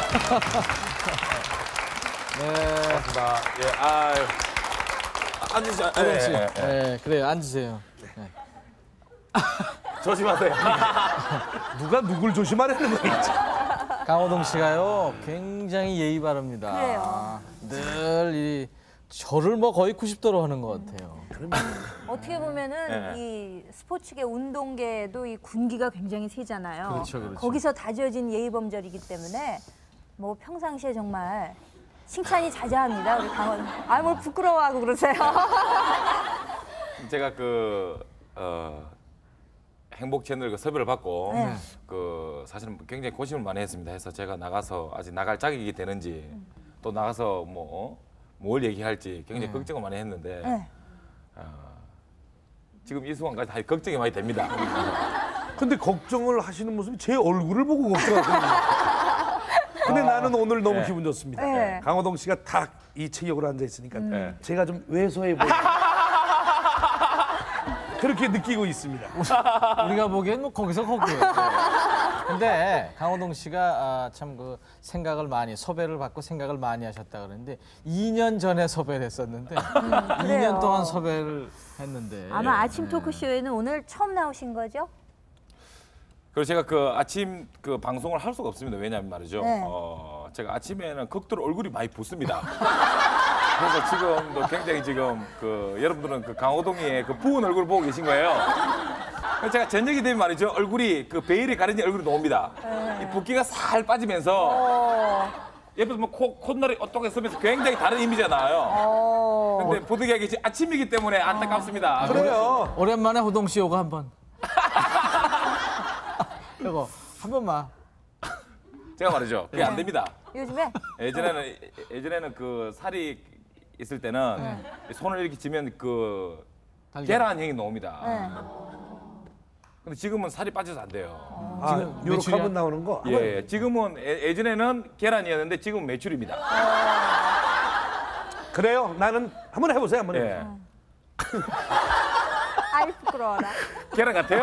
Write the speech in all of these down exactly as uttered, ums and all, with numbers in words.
네. 반갑습니다. 예, 아, 앉으세요. 호동 씨. 예, 예, 예. 네, 그래요. 앉으세요. 네. 조심하세요. 누가 누굴 조심하라는 거야. 강호동 씨가요, 굉장히 예의 바릅니다. 그래요. 늘 이 저를 뭐 거의 구십 도로 하는 것 같아요. 어떻게 보면은 네. 이 스포츠계, 운동계도 이 군기가 굉장히 세잖아요. 그렇죠, 그렇죠. 거기서 다져진 예의범절이기 때문에 뭐 평상시에 정말 칭찬이 자자합니다. 우리 강원. 아, 뭘 부끄러워하고 그러세요? 제가 그 어, 행복 채널 그 섭외를 받고 네. 그 사실은 굉장히 고심을 많이 했습니다. 해서 제가 나가서 아직 나갈 자격이 되는지 음. 또 나가서 뭐 뭘 얘기할지 굉장히 네. 걱정을 많이 했는데 네. 어, 지금 이 순간까지 다 걱정이 많이 됩니다. 근데 걱정을 하시는 모습이 제 얼굴을 보고 걱정하거든요. 근데 나는 오늘 너무 네. 기분 좋습니다. 네. 강호동 씨가 딱 이 체격으로 앉아 있으니까 네. 제가 좀 왜소해 보여. 그렇게 느끼고 있습니다. 우리가 보기엔 뭐 거기서 거기예요. 근데 강호동 씨가 아, 참 그 생각을 많이 섭외를 받고 생각을 많이 하셨다 그러는데 이 년 전에 섭외를 했었는데 이 년 동안 섭외를 했는데 아마 아침 토크쇼에는 오늘 처음 나오신 거죠? 그래서 제가 그 아침 그 방송을 할 수가 없습니다. 왜냐하면 말이죠. 네. 어, 제가 아침에는 극도로 얼굴이 많이 붓습니다. 그래서 지금도 굉장히 지금 그 여러분들은 그 강호동이의 그 부은 얼굴을 보고 계신 거예요. 그래서 제가 저녁이 되면 말이죠. 얼굴이 그 베일이 가려진 얼굴이 나옵니다. 이 붓기가 살 빠지면서 어. 옆에서 뭐 코, 콧날이 어떻게 쓰면서 굉장히 다른 이미지가 나와요. 어. 근데 부득이하게 지금 아침이기 때문에 안타깝습니다. 그래요. 오랜만에 호동 씨 요거 한번 이거 한 번만 제가 말이죠. 그게 안 됩니다. 요즘에 예전에는 예전에는 그 살이 있을 때는 네. 손을 이렇게 쥐면 그 달걀. 계란형이 나옵니다. 네. 근데 지금은 살이 빠져서 안 돼요. 아, 지금 요렇게 매출이 한번 나오는 거. 예, 예. 지금은 예, 예전에는 계란이었는데 지금은 매출입니다. 그래요? 나는 한번 해보세요. 한번 해보세요. 예. 아이 부끄러워라. 계란 같아요?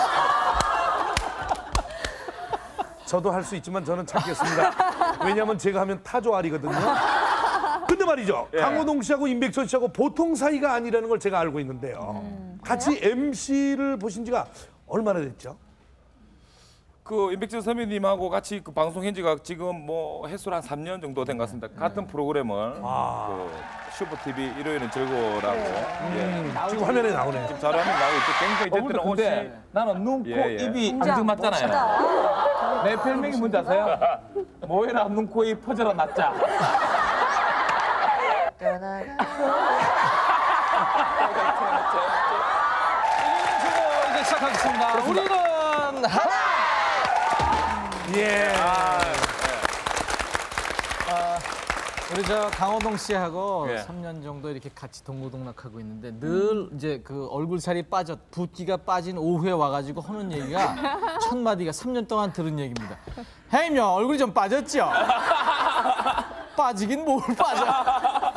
저도 할 수 있지만 저는 참겠습니다. 왜냐하면 제가 하면 타조알이거든요. 근데 말이죠. 예. 강호동 씨하고 임백천 씨하고 보통 사이가 아니라는 걸 제가 알고 있는데요. 음, 같이 엠씨를 보신 지가 얼마나 됐죠? 그 임백천 선배님하고 같이 그 방송한 지가 지금 뭐 횟수로 한 삼 년 정도 된 것 같습니다. 같은 프로그램을 그 슈퍼티비 일요일은 즐거워라고 예. 지금 화면에 나오네요. 지금 잘하는 나오고 있고 굉장히 어, 이제는 근데 옷이 나는 눈, 코, 예, 예. 입이 굉장히 앙증맞잖아요. 멋지다. 내 별명이 뭔지 아세요? 모여라 눈, 코, 입 퍼져라 낫자. 이제 시작하겠습니다. 우리는 하나. 예. 우리 저 강호동 씨하고 예. 삼 년 정도 이렇게 같이 동고동락하고 있는데 늘 이제 그 얼굴 살이 빠져 붓기가 빠진 오후에 와가지고 하는 얘기가 첫 마디가 삼 년 동안 들은 얘기입니다. 형님요 얼굴이 좀 빠졌죠? 빠지긴 뭘 빠져?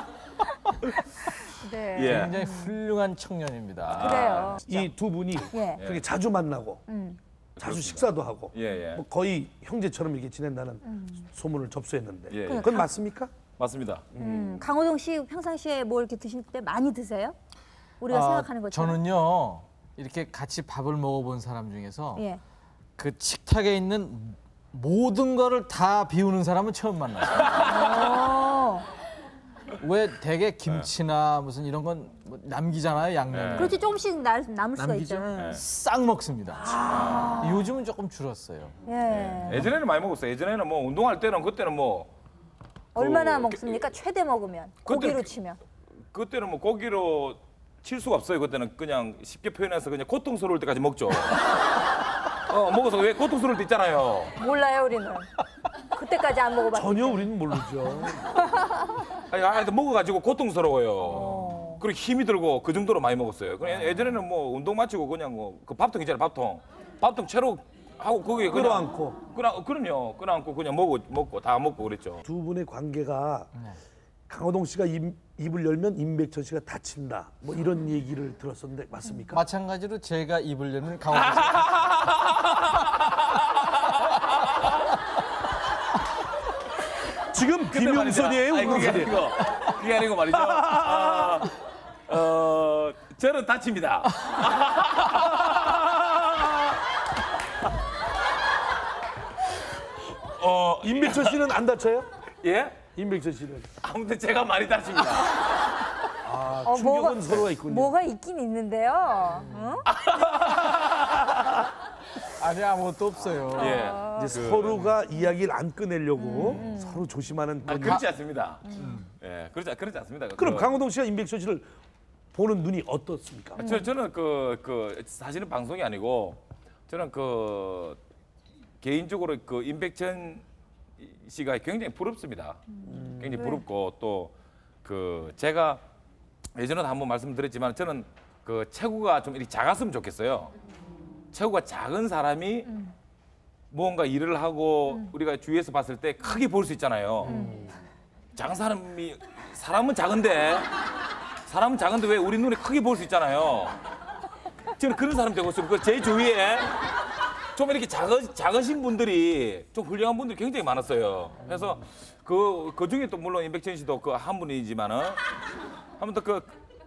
네. 예. 굉장히 훌륭한 청년입니다. 그래요. 이 두 분이 예. 그렇게 자주 만나고 음. 자주 식사도 하고 예, 예. 뭐 거의 형제처럼 이렇게 지낸다는 음. 소문을 접수했는데 예, 예. 그건 맞습니까? 맞습니다. 음, 강호동 씨 평상시에 뭐 이렇게 드실 때 많이 드세요? 우리가 아, 생각하는 것처럼. 저는요 이렇게 같이 밥을 먹어본 사람 중에서 예. 그 식탁에 있는 모든 거를 다 비우는 사람은 처음 만났어요. 어. 왜 대개 김치나 무슨 이런 건뭐 남기잖아요 양념. 네. 그렇지 조금씩 나, 남을 수가 남기죠. 있잖아요. 싹 먹습니다. 요즘은 조금 줄었어요. 예. 예전에는 많이 먹었어요. 예전에는 뭐 운동할 때는 그때는 뭐 얼마나 그- 먹습니까? 최대 먹으면 고기로 치면. 그때는 뭐 고기로 칠 수가 없어요. 그때는 그냥 쉽게 표현해서 그냥 고통스러울 때까지 먹죠. 어 먹어서 왜 고통스러울 때 있잖아요. 몰라요 우리는. 그때까지 안 먹어봤는데. 전혀 우리는 모르죠. 아니, 아니 먹어가지고 고통스러워요. 어. 그리고 힘이 들고 그 정도로 많이 먹었어요. 그냥 예전에는 뭐 운동 마치고 그냥 뭐 그 밥통 있잖아요. 밥통. 밥통 채로 하고 거기에 그냥 끌어안고. 끌어 그럼요. 끌어안고 그냥 먹고 먹고 다 먹고 그랬죠. 두 분의 관계가 강호동 씨가 입, 입을 열면 임백천 씨가 다친다. 뭐 이런 얘기를 들었었는데 맞습니까? 마찬가지로 제가 입을 열면 강호동 씨. 지금 비명선이에요, 아니, 그게 우명선이에요? 아니고 그게 아니고 말이죠. 어, 어, 저는 다칩니다. 어, 임백천 씨는 안 다쳐요? 예? 임백천 씨는. 아무튼 제가 많이 다칩니다. 아, 어, 충격은 뭐가- 서로가 있군요. 뭐가 있긴 있는데요. 응? 아니 아무것도 없어요. 예. 이제 서로가 이야기를 안 꺼내려고 음, 서로 조심하는 아, 그런. 그렇지 않습니다. 예, 그렇지 그렇지 않습니다. 그럼 그, 강호동 씨가 임백천 씨를 보는 눈이 어떻습니까? 저, 저는 그, 그 사실은 방송이 아니고 저는 그 개인적으로 그 임백천 씨가 굉장히 부럽습니다. 굉장히 부럽고 또 그 제가 예전에도 한번 말씀드렸지만 저는 그 체구가 좀 이렇게 작았으면 좋겠어요. 체구가 작은 사람이 무언가 일을 하고 우리가 주위에서 봤을 때 크게 볼 수 있잖아요. 작은 사람이 사람은 작은데 사람은 작은데 왜 우리 눈에 크게 볼 수 있잖아요. 저는 그런 사람 되고 싶어요. 제 주위에 좀 이렇게 작으, 작으신 분들이 좀 훌륭한 분들이 굉장히 많았어요. 그래서 그, 그 중에 또 물론 임백천 씨도 그 한 분이지만은 아무튼 그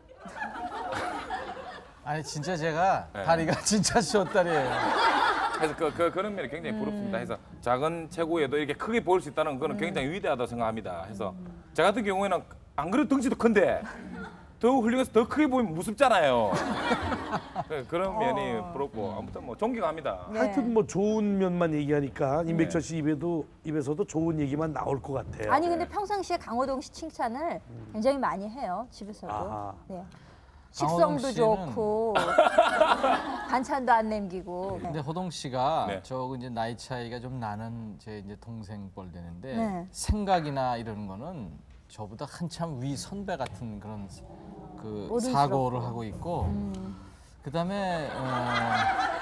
아니 진짜 제가 네. 다리가 진짜 시원다리예요. 그래서 그, 그 그런 면이 굉장히 부럽습니다. 해서 작은 체구에도 이렇게 크게 보일 수 있다는 거는 굉장히 위대하다고 생각합니다. 해서 저 같은 경우에는 안 그래도 덩치도 큰데 더 훌륭해서 더 크게 보이면 무섭잖아요. 네, 그런 면이 부럽고 아무튼 뭐 존경합니다. 네. 하여튼 뭐 좋은 면만 얘기하니까 임백천 씨 입에도 입에서도 좋은 얘기만 나올 것 같아요. 아니 근데 평상시에 강호동 씨 칭찬을 굉장히 많이 해요 집에서도. 아하. 네. 강호동 식성도 씨는- 좋고 반찬도 안 남기고. 근데 호동 씨가 네. 저 이제 나이 차이가 좀 나는 제 이제 동생 뻘 되는데 네. 생각이나 이런 거는 저보다 한참 위 선배 같은 그런 그 어른스럽고. 사고를 하고 있고 그다음에 어,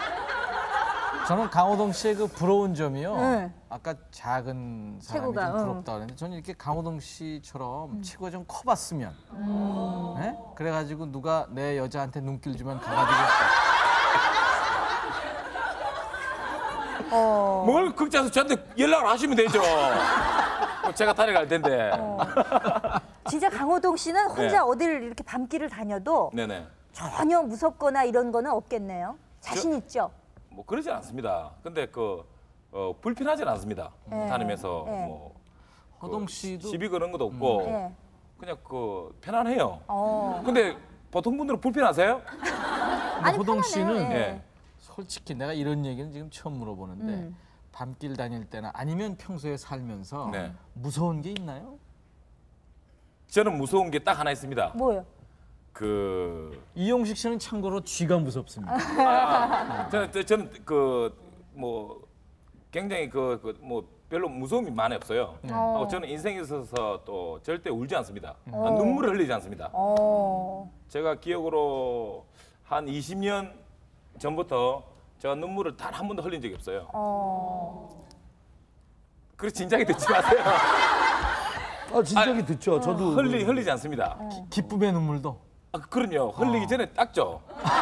저는 강호동 씨의 그 부러운 점이요. 네. 아까 작은 사람이 체구가, 좀 응. 부럽다 그랬는데 저는 이렇게 강호동 씨처럼 체구가 좀 커봤으면 네? 그래가지고 누가 내 여자한테 눈길 주면 가가지고 어. 뭘 극장에서 저한테 연락을 하시면 되죠. 뭐 제가 다녀갈 텐데. 진짜 강호동 씨는 혼자 네. 어디를 이렇게 밤길을 다녀도 네네. 전혀 무섭거나 이런 거는 없겠네요. 자신 있죠? 뭐 그러진 않습니다. 근데 그 어, 불편하진 않습니다. 네. 다니면서 네. 뭐 호동 그 씨도 시비 거는 것도 없고 네. 그냥 그 편안해요. 어. 근데 보통 분들은 불편하세요? 근데 아니, 호동 편하네요. 씨는 예. 예. 솔직히 내가 이런 얘기는 지금 처음 물어보는데 음. 밤길 다닐 때나 아니면 평소에 살면서 네. 무서운 게 있나요? 저는 무서운 게 딱 하나 있습니다. 뭐요? 그 이용식 씨는 참고로 쥐가 무섭습니다. 아, 저는 저- 저는 그 뭐 굉장히 그 뭐 별로 무서움이 많이 없어요. 어. 하고 저는 인생에 있어서 또 절대 울지 않습니다. 어. 아, 눈물을 흘리지 않습니다. 어. 제가 기억으로 한 이십 년 전부터 제가 눈물을 단 한 번도 흘린 적이 없어요. 어. 그래서 진작에 듣지 마세요. 아, 진작에 듣죠. 저도 흘리 흘리지 않습니다. 기쁨의 눈물도. 아, 그럼요. 흘리기 전에 닦죠.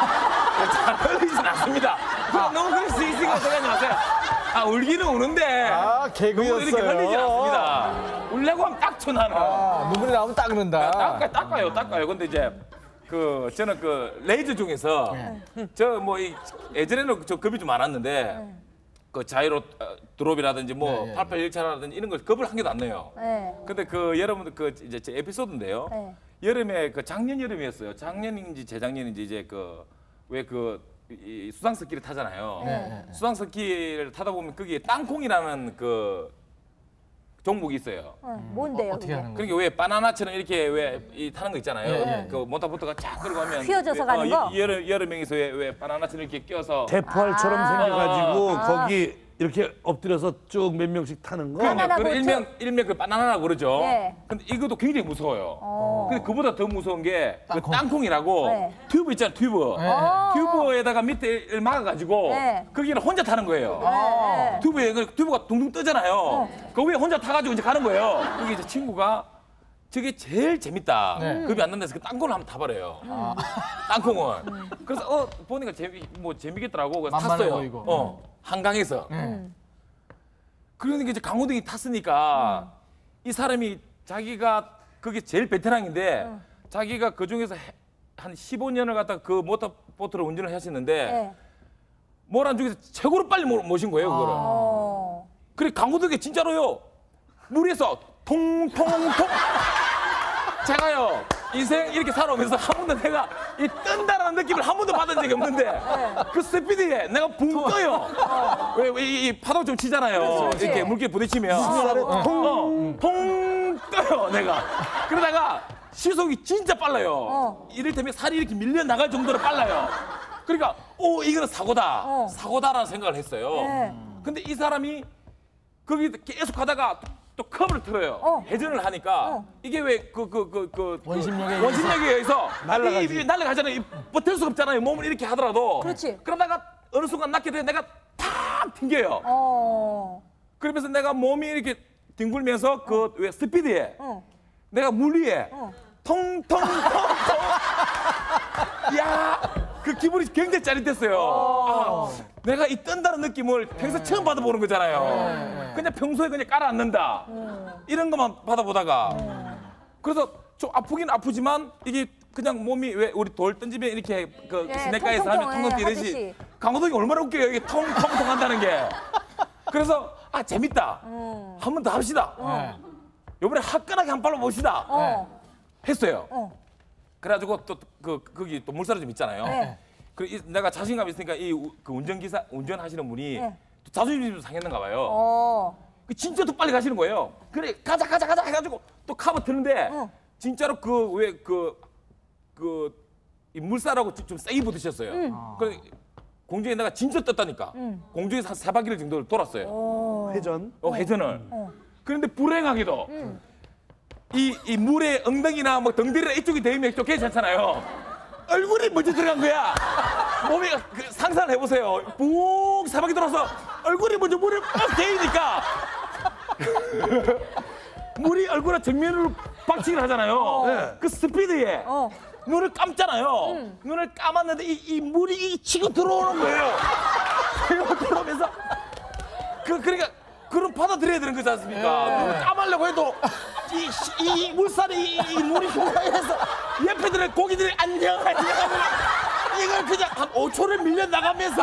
잘 흘리진 않습니다. 아, 너무 그럴 수 있으니까 생각하지 마세요. 아, 울기는 우는데 아, 개그였어요. 너무 이렇게 흘리지 않습니다. 울려고 하면 닦죠, 나는. 아, 눈물이 나오면 닦는다. 닦아요, 닦아요, 닦아요. 근데 이제 그 저는 그 레이저 중에서 저 뭐 예전에는 저 겁이 좀 많았는데 그 자이로 어, 드롭이라든지 뭐 네, 네. 팔팔일차라든지 이런 걸 겁을 한 개도 안 내요. 네. 근데 그 여러분들 그 이제 제 에피소드인데요. 네. 여름에 그 작년 여름이었어요. 작년인지 재작년인지 이제 그 왜 그 수상스키를 타잖아요. 네. 수상스키를 타다 보면 거기에 땅콩이라는 그 종목이 있어요. 어, 뭔데요? 어떻게 그게? 하는 거예요? 그러니까 왜 바나나처럼 이렇게 왜 이 타는 거 있잖아요. 네, 네. 그 모터보트가 쫙 끌고 가면 휘어져서 왜, 가는 거? 이- 여러 여러 명이서 왜, 왜 바나나처럼 이렇게 껴서 대포알처럼 아. 생겨가지고 아. 거기 이렇게 엎드려서 쭉 몇 명씩 타는 거. 그럼요. 바나나 그 보트? 일명 일명 그 바나나라고 그러죠. 네. 근데 이것도 굉장히 무서워요. 어. 근데 그보다 더 무서운 게 그 땅콩. 땅콩이라고 네. 튜브 있잖아요. 튜브. 네. 어. 튜브에다가 밑에 막아가지고 네. 거기를 혼자 타는 거예요. 네. 튜브에 그 튜브가 둥둥 뜨잖아요. 그 위에 혼자 타가지고 이제 가는 거예요. 그게 이제 친구가 저게 제일 재밌다. 네. 급이 안 난다서 그 땅콩을 한번 타버려요. 땅콩은. 그래서 어 보니까 재미 뭐 재미겠더라고. 그래서 만만해 탔어요. 보이고. 어 한강에서. 네. 그러니까 이제 강호동이 탔으니까 이 사람이 자기가 그게 제일 베테랑인데 응. 자기가 그 중에서 한 십오 년을 갖다 그 모터보트를 운전을 하셨는데 네. 모란 중에서 최고로 빨리 모- 모신 거예요, 그거를. 어. 그래 강호동이 진짜로요. 물에서 통통통 제가요 인생 이렇게 살아오면서 한 번도 내가 이 뜬다라는 느낌을 한 번도 받은 적이 없는데 그 스피드에 내가 붕 떠요. 왜, 왜 이 파도 좀 치잖아요. 그렇지. 이렇게 물길 부딪히면 통, 통 떠요 내가. 그러다가 시속이 진짜 빨라요. 어. 이를테면 살이 이렇게 밀려 나갈 정도로 빨라요. 그러니까 오 이거는 사고다. 어. 사고다라는 생각을 했어요. 네. 근데 이 사람이 거기 계속 가다가 또 컵을 틀어요. 어. 회전을 하니까 어. 이게 왜 그 그 그 그 원심력에 원심력에 의해서 날아가지. 이- 이- 날아가잖아요. 이 버틸 수 없잖아요. 몸을 이렇게 하더라도. 그렇지. 그러다가 어느 순간 낫게 돼 내가 탁 튕겨요. 어. 그러면서 내가 몸이 이렇게 뒹굴면서 그 왜 스피드에 어. 내가 물 위에 어. 통통통통 야, 그 기분이 굉장히 짜릿했어요. 아, 내가 이 뜬다는 느낌을 평소 처음 받아보는 거잖아요. 그냥 평소에 그냥 깔아앉는다. 이런 것만 받아보다가 그래서 좀 아프긴 아프지만 이게 그냥 몸이 왜 우리 돌 던지면 이렇게 그 예, 시내가에서 하면 통통통, 통통 예, 뛰듯이 하듯이. 강호동이 얼마나 웃겨요. 이게 통통통 한다는 게. 그래서 아 재밌다. 한 번 더 합시다. 네. 이번에 화끈하게 한 발로 봅시다. 어. 했어요. 어. 그래가지고 또 그 거기 또 물살이 좀 있잖아요. 네. 그 이- 내가 자신감 있으니까 이 그 운전기사 운전하시는 분이 네. 또 자존심이 좀 상했는가 봐요. 어. 그 진짜 더 빨리 가시는 거예요. 그래 가자 가자 가자 해가지고 또 카브 트는데 어. 진짜로 그 왜 그 그 이 물살하고 좀- 좀 세게 부딪혔어요. 그 공중에 내가 진짜 떴다니까. 공중에서 한 세 바퀴를 정도 돌았어요. 어. 회전. 어, 회전을. 어. 그런데 불행하게도 이, 이 물에 엉덩이나 뭐 덩대리나 이쪽이 대면 또 괜찮잖아요. 얼굴이 먼저 들어간 거야. 몸이 그 상상을 해보세요. 푹 사바퀴 돌아서 얼굴이 먼저 물에 빡 대이니까 물이 얼굴에 정면으로 박치기를 하잖아요. 네. 그 스피드에 어. 눈을 감잖아요. 눈을 감았는데 이, 이 물이 이 치고 들어오는 거예요. 치고 들어오면서 그 그러니까 그럼 받아들여야 되는 거지 않습니까? 눈을 감으려고 해도 이, 이, 이 물살이 이, 이 물이 공간에서 옆에 들은 고기들이 안녕 안녕 이걸 그냥 한 오 초를 밀려 나가면서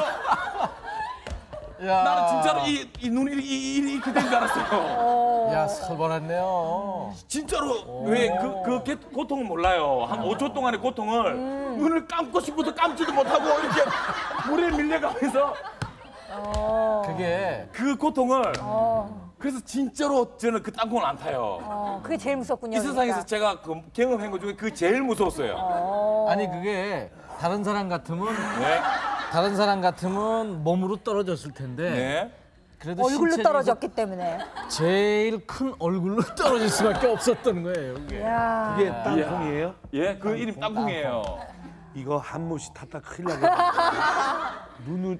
야, 나는 진짜로 이, 이 눈이 이- 이- 이렇게 된 줄 알았어요. 야, 살벌했네요. 진짜로 왜 그 그 고통을 몰라요. 한 오 초 동안의 고통을 눈을 감고 싶어도 감지도 못하고 이렇게 물에 밀려가면서 그게 그 고통을 어. 그래서 진짜로 저는 그 땅콩을 안 타요. 어. 그게 제일 무섭군요. 이 세상에서 그러니까. 제가 그 경험한 것 중에 그 제일 무서웠어요. 어. 아니 그게 다른 사람 같으면 네. 다른 사람 같으면 몸으로 떨어졌을 텐데 네. 그래도 얼굴로 신체 떨어졌기 때문에. 중에서 제일 큰 얼굴로 떨어질 수밖에 없었던 거예요. 이게. 야. 이게 땅콩이에요? 예, 그 이름 땅콩이에요. 이거 한 몫이 탔다 큰일 나겠네. 눈을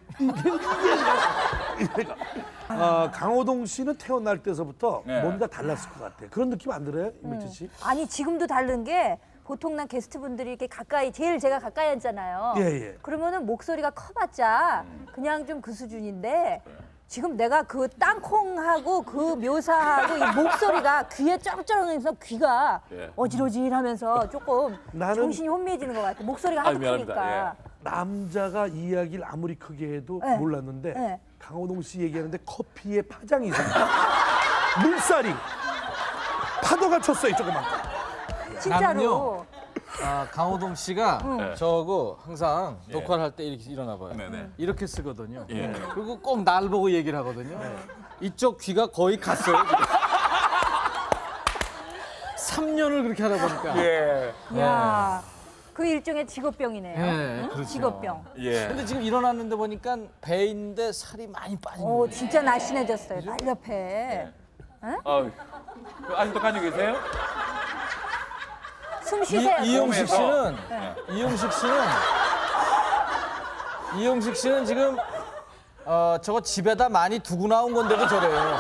이게 아, 강호동 씨는 태어날 때서부터 네. 뭔가 달랐을 것 같아. 그런 느낌 안 들어요, 임백천 씨? 아니 지금도 다른 게 보통 난 게스트분들이 이렇게 가까이 제일 제가 가까이 앉잖아요. 예, 예. 그러면은 목소리가 커봤자 그냥 좀 그 수준인데 지금 내가 그 땅콩하고 그 묘사하고 이 목소리가 귀에 쩌렁쩌렁해서 귀가 예. 어질어질하면서 조금 나는- 정신이 혼미해지는 것 같아. 목소리가 하도 아유, 미안합니다. 크니까. 남자가 이야기를 아무리 크게 해도 네. 몰랐는데 네. 강호동 씨 얘기하는데 커피에 파장이 있었다. 물살이 파도가 쳤어요, 조그만 거. 진짜로. 나는요. 아, 강호동 씨가 네. 저하고 항상 예. 녹화를 할 때 이렇게 일어나 봐요. 네네. 이렇게 쓰거든요. 예. 그리고 꼭 날 보고 얘기를 하거든요. 이쪽 귀가 거의 갔어요. 삼 년을 그렇게 하다 보니까. 예. 야, 그 일종의 직업병이네요. 예, 응? 그렇죠. 직업병. 예. 근데 지금 일어났는데 보니까 배인데 살이 많이 빠진 오, 거예요. 진짜 날씬해졌어요. 날렵해. 어, 그 아직도 가지고 계세요? 숨 쉬세요. 이, 이용식 몸에서. 씨는 네. 이용식 씨는 이용식 씨는 지금 어 저거 집에다 많이 두고 나온 건데도 저래요.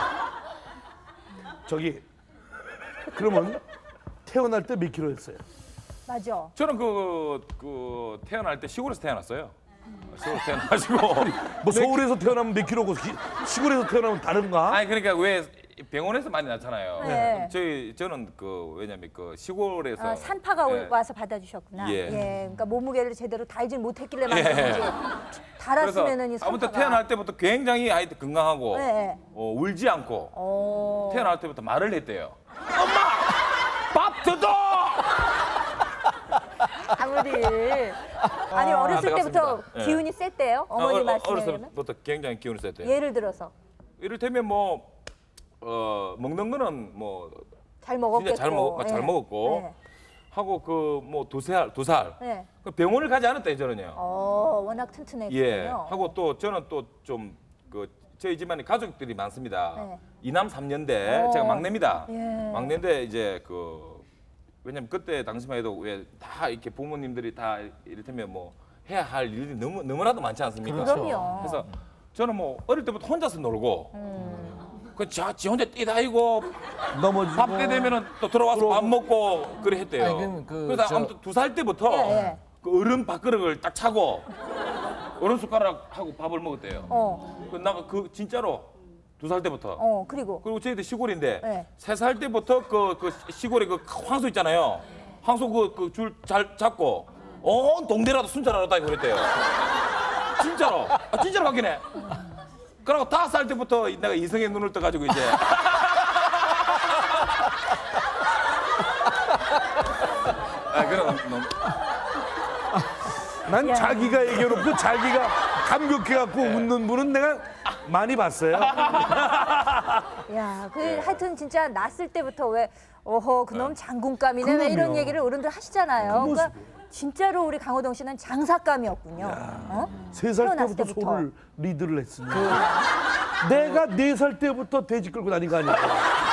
저기 그러면 태어날 때 몇 킬로였어요? 맞아. 저는 그, 그 태어날 때 시골에서 태어났어요. 시골에서 태어나가지고. 뭐 서울에서 태어나면 몇 킬로고 기- 시골에서 태어나면 다른가? 아니 그러니까 왜 병원에서 많이 낳잖아요. 네. 저희 저는 그 왜냐면 그 시골에서 아, 산파가 예. 와서 받아주셨구나. 예. 예. 그러니까 몸무게를 제대로 달지 못했길래 예. 말이지. 그래서 달았으면은 이 산파가. 아무튼 태어날 때부터 굉장히 하여튼 건강하고 네. 어, 울지 않고 어. 태어날 때부터 말을 했대요. 엄마 밥 뜯어. 아무리 아니 어렸을 아, 때부터 반갑습니다. 예. 기운이 셌대요. 어머니 어, 말씀에 어렸을 의하면. 때부터 굉장히 기운을 셌대요. 예를 들어서 이를테면 뭐 어, 먹는 거는 뭐 잘 먹었겠고. 진짜 잘 먹- 잘 먹었고. 네. 하고 그 뭐 두 살 두 살 네. 그 병원을 가지 않았다 저는요. 어, 워낙 튼튼했군요. 예. 하고 또 저는 또 좀 그 저희 집안에 가족들이 많습니다. 네. 이남 삼녀인데 어. 제가 막내입니다. 예. 막내인데 이제 그 왜냐면 그때 당시만 해도 왜 다 이렇게 부모님들이 다 이를테면 뭐 해야 할 일이 너무 너무나도 많지 않습니까? 그렇죠. 그럼요. 그래서 저는 뭐 어릴 때부터 혼자서 놀고 음. 그지 혼자 뛰다니고 넘어지고 밥 때 되면은 또 들어와서 밥 먹고 그래 했대요. 아니, 그럼 그 그래서 저- 아무튼 두 살 때부터 예, 예. 그 어른 밥그릇을 딱 차고 어른 숟가락하고 밥을 먹었대요. 어. 그 나 그 진짜로 두 살 때부터. 어, 그리고 그리고 저희들 시골인데 네. 세 살 때부터 그, 그 시골에 그 황소 있잖아요. 황소 그 그 줄 잘 잡고 온 동네라도 순찰하러 다니고 그랬대요. 진짜로. 아, 진짜로 가긴 해. 그리고 다섯 살 때부터 내가 이성의 눈을 떠가지고 이제 아 그럼 너무 난 야. 자기가 얘기해놓고 자기가 감격해갖고 웃는 분은 내가 많이 봤어요. 야, 그 예. 하여튼 진짜 낳았을 때부터 왜 어허 그놈 장군감이네 왜 그럼요. 이런 얘기를 어른들 하시잖아요. 그 그러니까 진짜로 우리 강호동 씨는 장사감이었군요. 어? 세 살 태어났을 때부터 때부터. 소를 리드를 했으니 내가 네 살 때부터 돼지 끌고 다닌 거 아니야.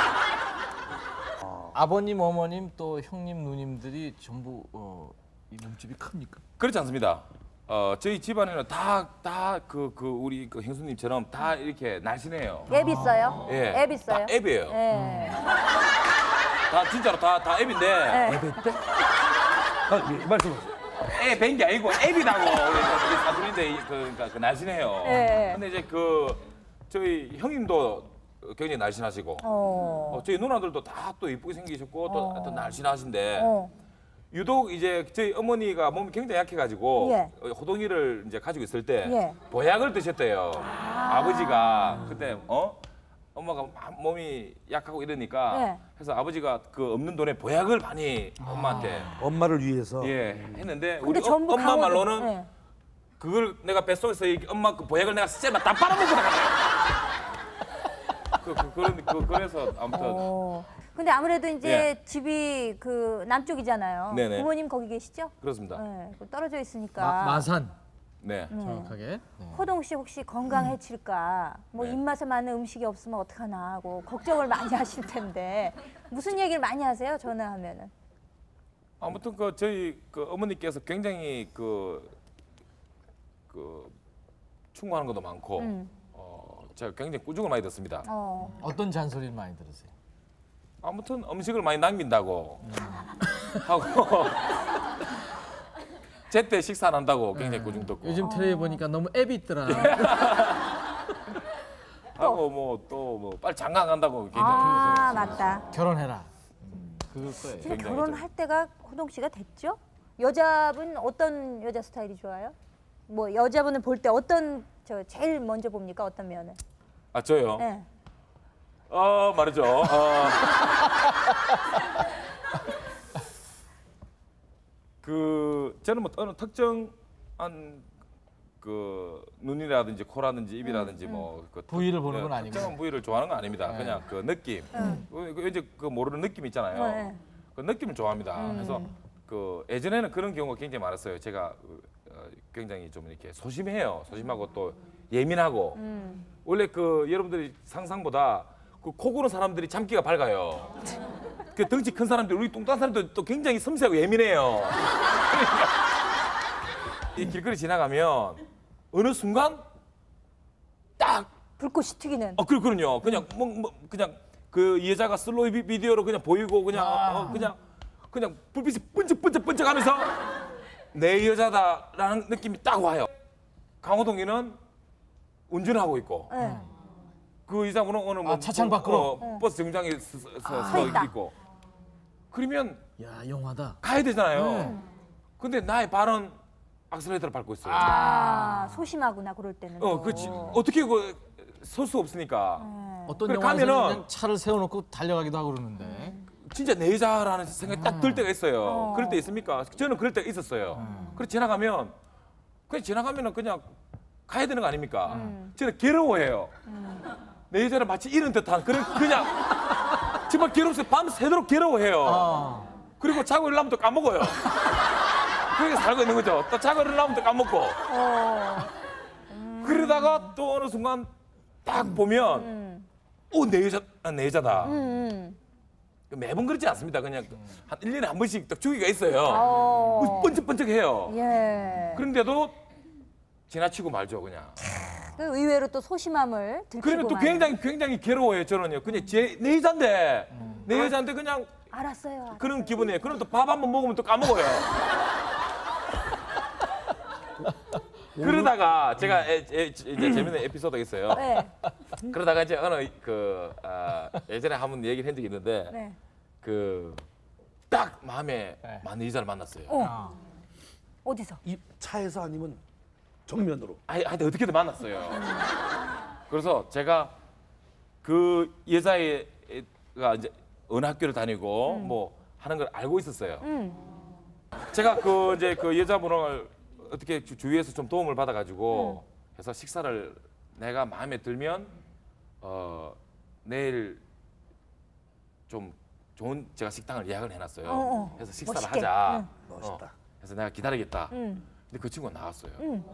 아버님, 어머님 또 형님, 누님들이 전부 어, 이 몸집이 큽니까? 그렇지 않습니다. 어 저희 집안에는 다 다 그 그 우리 그 형수님처럼 다 이렇게 날씬해요. 앱 있어요? 예. 앱 있어요? 다 앱이에요. 예. 다 진짜로 다 다 앱인데 예. 아, 예, 말씀하세요. 앱인 게 아니고 앱이라고 우리 사투리인데 그, 그러니까 그 날씬해요. 예. 근데 이제 그 저희 형님도 굉장히 날씬하시고 어. 어, 저희 누나들도 다 또 이쁘게 생기셨고 또, 어. 또 날씬하신데 어. 유독 이제 저희 어머니가 몸이 굉장히 약해가지고 예. 어, 호동이를 이제 가지고 있을 때 예. 보약을 드셨대요. 아. 버지가 그때 어 엄마가 막 몸이 약하고 이러니까 예. 그래서 아버지가 그 없는 돈에 보약을 많이 엄마한테 엄마를 위해서. 예 했는데 근데 우리 전부 어, 엄마 강호동- 말로는 예. 그걸 내가 뱃속에서 이 엄마 그 보약을 내가 쎄마 다 빨아먹고 나갔어요. 그, 그, 그런 그, 그래서 아무튼 어. 근데 아무래도 이제 예. 집이 그 남쪽이잖아요. 네네. 부모님 거기 계시죠? 그렇습니다. 네, 떨어져 있으니까. 마, 마산 네. 정확하게. 네. 호동 씨 혹시 건강해질까? 뭐 네. 입맛에 맞는 음식이 없으면 어떡하나 하고 걱정을 많이 하실 텐데 무슨 얘기를 많이 하세요? 전화하면은. 아무튼 그 저희 그 어머니께서 굉장히 그, 그 충고하는 것도 많고 음. 어, 제가 굉장히 꾸중을 많이 듣습니다. 어. 어떤 잔소리를 많이 들으세요? 아무튼 음식을 많이 남긴다고 하고 제때 식사 안 한다고 굉장히 꾸중 듣고 요즘 텔레비 보니까 너무 앱이 있더라. 하고 뭐 또 뭐 빨리 장가 안 간다고 굉장히 아, 맞다. 결혼해라. 그럴 거예요. 진짜 굉장히 결혼할 때가 호동 씨가 됐죠? 여자분 어떤 여자 스타일이 좋아요? 뭐 여자분을 볼 때 어떤 저 제일 먼저 봅니까? 어떤 면을? 아 저요? 네. 어 말이죠. 어. 그 저는 뭐 어느 특정한 그 눈이라든지 코라든지 입이라든지 뭐그 부위를 보는 건 아니고. 특정한 부위를 좋아하는 건 아닙니다. 그냥 그 느낌. 그, 그 왠지 그 모르는 느낌 있잖아요. 네. 그 느낌을 좋아합니다. 그래서 그 예전에는 그런 경우가 굉장히 많았어요. 제가 어, 굉장히 좀 이렇게 소심해요. 소심하고 또 예민하고 원래 그 여러분들이 상상보다 그 코 고는 사람들이 참기가 밝아요. 그 덩치 큰 사람들, 우리 뚱뚱한 사람들 또 굉장히 섬세하고 예민해요. 그러니까 이 길거리 지나가면 어느 순간 딱 불꽃이 튀기는. 어, 그렇군요. 그냥 뭐, 뭐 그냥 그 이 여자가 슬로우 비- 비디오로 그냥 보이고 그냥 어, 어, 그냥 그냥 불빛이 번쩍번쩍 번쩍하면서 내 여자다라는 느낌이 딱 와요. 강호동이는 운전하고 있고 네. 그 이상으로는 어느 뭐 아, 차창 밖으로? 어, 버스 정장에 서, 서, 서, 서 있다. 있고. 그러면 야, 영화다. 가야 되잖아요. 근데 나의 발은 악셀레이터를 밟고 있어요. 아, 소심하구나 그럴 때는. 어, 또. 그렇지. 어떻게 그 설 수 없으니까. 어떤 그래, 영화에서는 가면은- 그냥 차를 세워놓고 달려가기도 하고 그러는데. 진짜 내 여자라는 생각이 딱 들 때가 있어요. 어. 그럴 때 있습니까? 저는 그럴 때가 있었어요. 그래 지나가면 그냥 지나가면은 그냥 가야 되는 거 아닙니까? 저는 괴로워해요. 내 여자를 마치 잃은 듯한 그런 그냥 정말 괴롭어서 밤새도록 괴로워해요. 아, 그리고 자고 일어나면 또 까먹어요. 그렇게 살고 있는 거죠. 또 자고 일어나면 또 까먹고. 어. 그러다가 또 어느 순간 딱 보면 오, 내 여자, 아, 내 여자다. 음. 매번 그렇지 않습니다. 그냥 한 일 년에 한 번씩 딱 주기가 있어요. 어. 번쩍번쩍해요. 예. 그런데도 지나치고 말죠, 그냥. 그 의외로 또 소심함을 들키고 그러면 또 마는. 굉장히 굉장히 괴로워요, 저는요. 그냥 제, 내 여자인데, 내 여자인데 그냥 알았어요. 알았어요. 그런 기분이에요. 그럼 또 밥 한 번 먹으면 또 까먹어요. 그러다가 제가 에, 에, 이제 재밌는 에피소드가 있어요. 네. 그러다가 이제 어느 그 아, 예전에 한번 얘기를 한 적이 있는데 네. 그 딱 마음에 네. 맞는 여자를 만났어요. 어. 어디서? 이 차에서 아니면 정면으로. 아니, 하여튼 어떻게든 만났어요. 그래서 제가 그 여자애가 이제 어느 학교를 다니고 뭐 하는 걸 알고 있었어요. 음. 제가 그 이제 그 여자분을 어떻게 주- 주위에서 좀 도움을 받아가지고 해서 식사를 내가 마음에 들면 어 내일 좀 좋은 제가 식당을 예약을 해놨어요. 어, 어. 그래서 식사를 멋있게. 하자. 응. 멋있다. 어, 그래서 내가 기다리겠다. 음. 근데 그 친구가 나왔어요.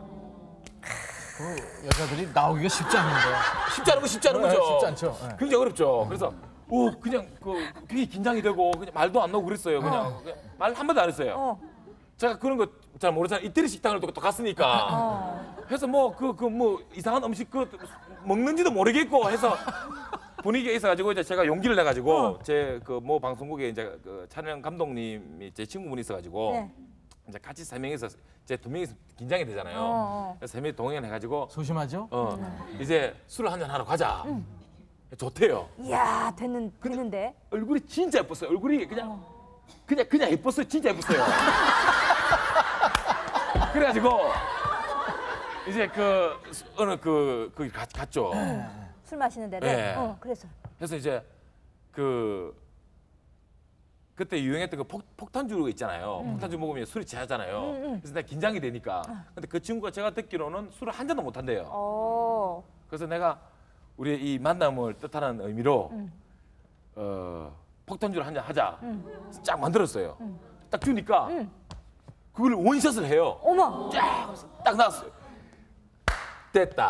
그 여자들이 나오기가 쉽지 않은데. 쉽지 않은 거 쉽지 않은 네, 거죠. 쉽지 않죠. 네. 굉장히 어렵죠. 그래서 오 그냥 그 굉장히 긴장이 되고 그냥 말도 안 나오고 그랬어요. 그냥, 그냥 말 한마디도 안 했어요. 어. 제가 그런 거 잘 모르잖아요. 이태리 식당을 또, 또 갔으니까. 어. 해서 뭐 그 그 뭐 이상한 음식 그 먹는지도 모르겠고 해서 분위기가 있어가지고 이제 제가 용기를 내가지고 제 그 모 방송국에 이제 그 촬영 감독님이 제 친구분이 있어가지고 네. 이제 같이 세 명이서 제 두 명이서 긴장이 되잖아요. 어, 어. 그래서 세 명이 동행해가지고 소심하죠? 어 이제 술을 한잔 하러 가자. 좋대요. 이야, 되는 되는데. 얼굴이 진짜 예뻤어요. 얼굴이 그냥 그냥 그냥 예뻤어요. 진짜 예뻤어요. 그래가지고 이제 그 어느 그 거기 갔- 갔죠. 술 마시는 데를. 네. 어, 그래서. 그래서 이제 그 그때 유행했던 그 폭, 폭탄주 있잖아요. 폭탄주 먹으면 술이 취하잖아요. 그래서 내가 긴장이 되니까. 근데 그 친구가 제가 듣기로는 술을 한 잔도 못 한대요. 어. 그래서 내가 우리 이 만남을 뜻하는 의미로 어, 폭탄주를 한 잔 하자. 그래서 쫙 만들었어요. 딱 주니까 그걸 원샷을 해요. 어머. 쫙! 딱 나왔어요. 됐다.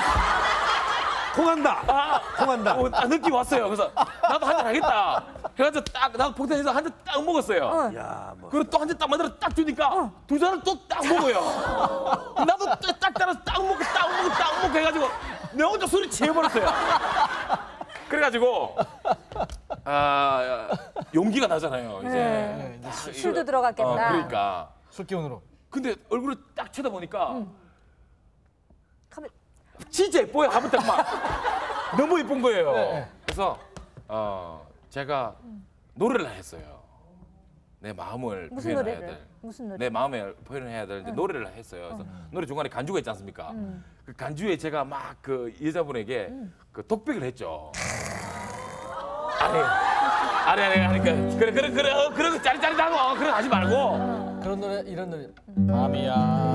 통한다. 아, 통한다. 어, 아, 느낌 왔어요. 그래서 나도 한 잔 하겠다. 해가지고 딱 나도 폭탄에서 한 잔 딱 먹었어요. 어. 야, 뭐. 그리고 또 한 잔 딱 만들어 딱 주니까 두 잔을 또 딱 먹어요. 나도 딱, 딱 따라서 딱 먹고 딱 먹고 딱 먹고 해가지고 내 혼자 술이 취해버렸어요. 그래가지고 아 용기가 나잖아요. 이제 네. 딱 술도 이거- 들어갔겠다. 어, 그러니까. 술 기운으로. 근데 얼굴을 딱 쳐다보니까 카메... 진짜 예뻐요. 하부터 막 너무 예쁜 거예요. 네. 그래서 어 제가 노래를 했어요. 내 마음을 무슨 표현해야 노래를? 될. 무슨 노래? 내 마음을 표현해야 될 노래를 했어요. 그래서 노래 중간에 간주가 있지 않습니까? 그 간주에 제가 막 그 여자분에게 그 독백을 했죠. 아니, 아니, 아니, 아니, 그, 그래, 그래, 그래, 어, 그런 거 짜릿짜릿하고 어, 그런 거 하지 말고. 그런 노래, 이런 노래. 마음이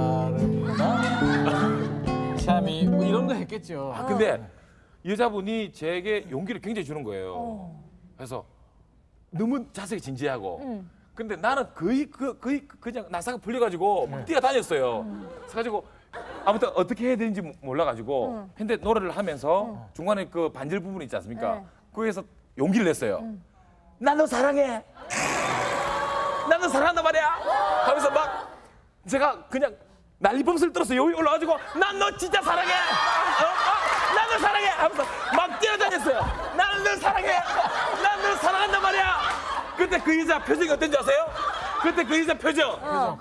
아름다. 샤미, 뭐 이런 거 했겠죠. 아, 근데 여자분이 제게 용기를 굉장히 주는 거예요. 그래서 너무 자세히 진지하고. 근데 나는 거의 그 거의 그냥 나사가 풀려가지고 막 뛰어다녔어요. 그래가지고 아무튼 어떻게 해야 되는지 몰라가지고 근데 노래를 하면서 중간에 그 반절 부분 있지 않습니까? 네. 거기에서 용기를 냈어요. 나 너 사랑해. 나 너 사랑한단 말이야. 하면서 막 제가 그냥 난리범스를 떨어서 여기 올라가지고 난 너 진짜 사랑해. 어? 어? 난 너 사랑해. 하면서 막 뛰어다녔어요. 나는 너 사랑해. 난 너 사랑한단 말이야. 그때 그 여자 표정이 어떤지 아세요? 그때 그 여자 표정. 어.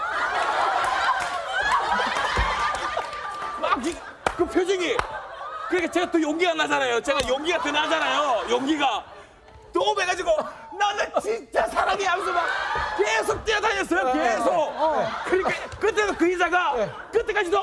막 그 표정이 그 그러니까 제가 또 용기가 나잖아요. 제가 용기가 더 나잖아요. 용기가 또 오해가지고 나는 진짜 사랑해 하면서 막 계속 뛰어다녔어요. 계속. 그러니까 그때도 그 여자가 그때까지도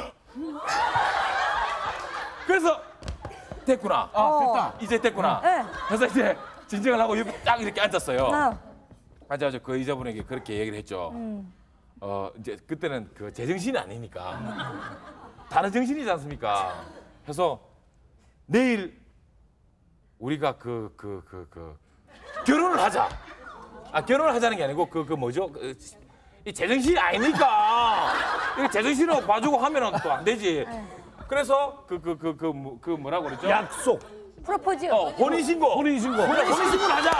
그래서 됐구나. 아, 됐다. 이제 됐구나. 네. 그래서 이제 진정을 하고 옆에 딱 이렇게 앉았어요. 어. 앉아가지고 그 여자분에게 그렇게 얘기를 했죠. 어 이제 그때는 그 제정신이 아니니까 다른 정신이지 않습니까? 그래서 내일 우리가 그 그 그 그 결혼을 하자. 아 결혼을 하자는 게 아니고 그 그 뭐죠? 그, 이 제정신이 아니니까 이거 제정신으로 봐주고 하면은 또 안 되지. 그래서 그 그 그 그 그 뭐라고 그러죠? 약속. 프로포즈. 어 혼인 신고. 혼인 신고. 혼인 신고를 하자.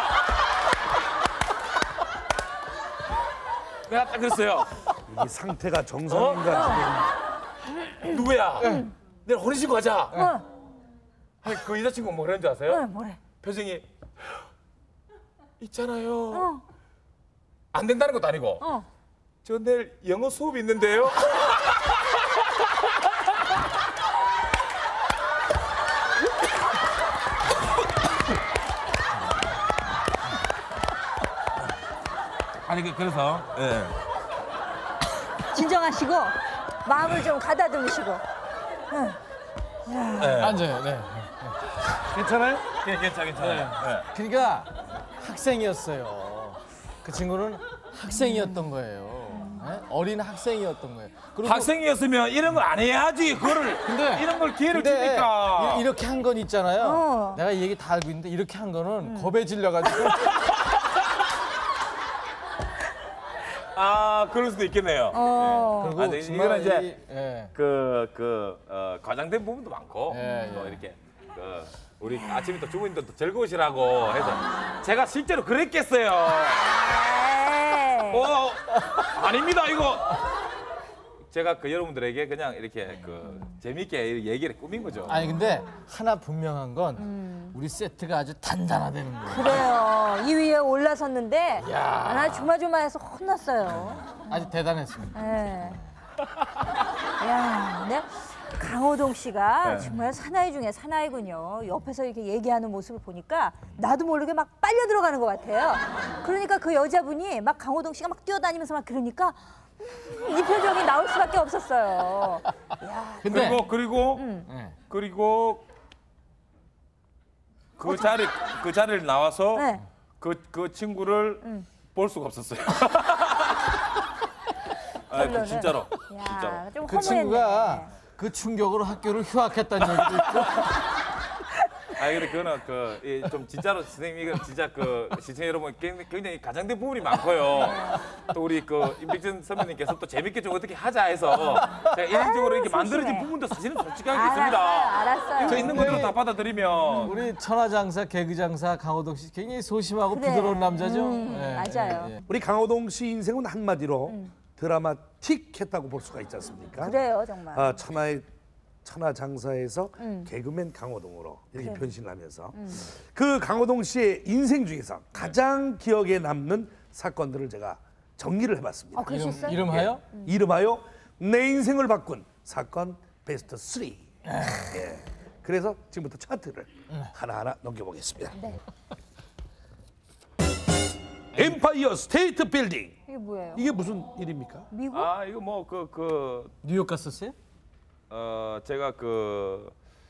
내가 딱 그랬어요. 이 상태가 정상인가 누구야? 내가 혼인 신고 하자. 어. 아니, 그 여자친구 뭐라는 줄 아세요? 어, 뭐래? 표정이 있잖아요. 어. 안 된다는 것도 아니고. 어. 저 내일 영어 수업이 있는데요. 아니 그 그래서 예. 진정하시고 마음을 좀 가다듬으시고. 앉아요. 네. 괜찮아요? 예, 괜찮아 괜찮아요. 예. 그러니까 학생이었어요. 그 친구는 학생이었던 거예요. 네? 어린 학생이었던 거예요. 그리고 학생이었으면 이런 걸 안 해야지. 그거를 근데 이런 걸 기회를 근데 주니까. 이- 이렇게 한 건 있잖아요. 어. 내가 이 얘기 다 알고 있는데 이렇게 한 거는 겁에 질려가지고 아 그럴 수도 있겠네요. 어. 그리고 아, 네, 정말 이거는 이제 이- 예. 그, 그, 어, 과장된 부분도 많고, 예, 또 예. 이렇게, 그, 우리 아침에 또 주부님도 또 즐거우시라고 해서, 제가 실제로 그랬겠어요. 에이. 어, 아닙니다, 이거. 제가 그 여러분들에게 그냥 이렇게 그, 재밌게 얘기를 꾸민 거죠. 아니 근데 하나 분명한 건 우리 세트가 아주 단단하다는 거예요. 그래요. 이 위에 올라섰는데 나 조마조마해서 혼났어요. 아주 대단했습니다. 예. 야, 근데 강호동 씨가 네. 정말 사나이 중에 사나이군요. 옆에서 이렇게 얘기하는 모습을 보니까 나도 모르게 막 빨려 들어가는 것 같아요. 그러니까 그 여자분이 막 강호동 씨가 막 뛰어다니면서 막 그러니까 음, 이 표정이 나올 수밖에 없었어요. 야, 근데 그리고, 그리고, 예. 그리고, 그 자리, 그 자리를 나와서, 네. 그, 그 친구를 볼 수가 없었어요. 아, 그 결론은. 진짜로. 야, 진짜로. 좀 그 허무했네. 친구가 그 충격으로 학교를 휴학했다는 얘기도 있고. 아 근데 그거는 그 좀 진짜로 선생님 이거 진짜 그 시청 여러분 굉장히, 굉장히 가장된 부분이 많고요. 또 우리 그 임백준 선배님께서 또 재밌게 좀 어떻게 하자 해서 제가 인위적으로 이렇게 만들어진 소심해. 부분도 사실은 솔직하게 알았어요, 있습니다. 알았어요. 저 있는 그대로 다 받아들이면 우리 천하장사, 개그장사 강호동 씨 굉장히 소심하고 그래. 부드러운 남자죠. 음, 예, 맞아요. 예, 예. 우리 강호동 씨 인생은 한마디로 드라마틱했다고 볼 수가 있지 않습니까? 그래요, 정말. 아, 천하의 천하 장사에서 개그맨 강호동으로 이렇게 그래. 변신을 하면서 그 강호동 씨의 인생 중에서 가장 기억에 남는 사건들을 제가 정리를 해봤습니다. 어, 그러셨어요? 이름, 이름하여? 이름하여 내 인생을 바꾼 사건 베스트 삼. 예. 그래서 지금부터 차트를 하나하나 넘겨보겠습니다. 네. 엠파이어 스테이트 빌딩. 이게 뭐예요? 이게 무슨 일입니까? 미국? 아 이거 뭐 그 그 뉴욕 갔었어요? 어 제가 그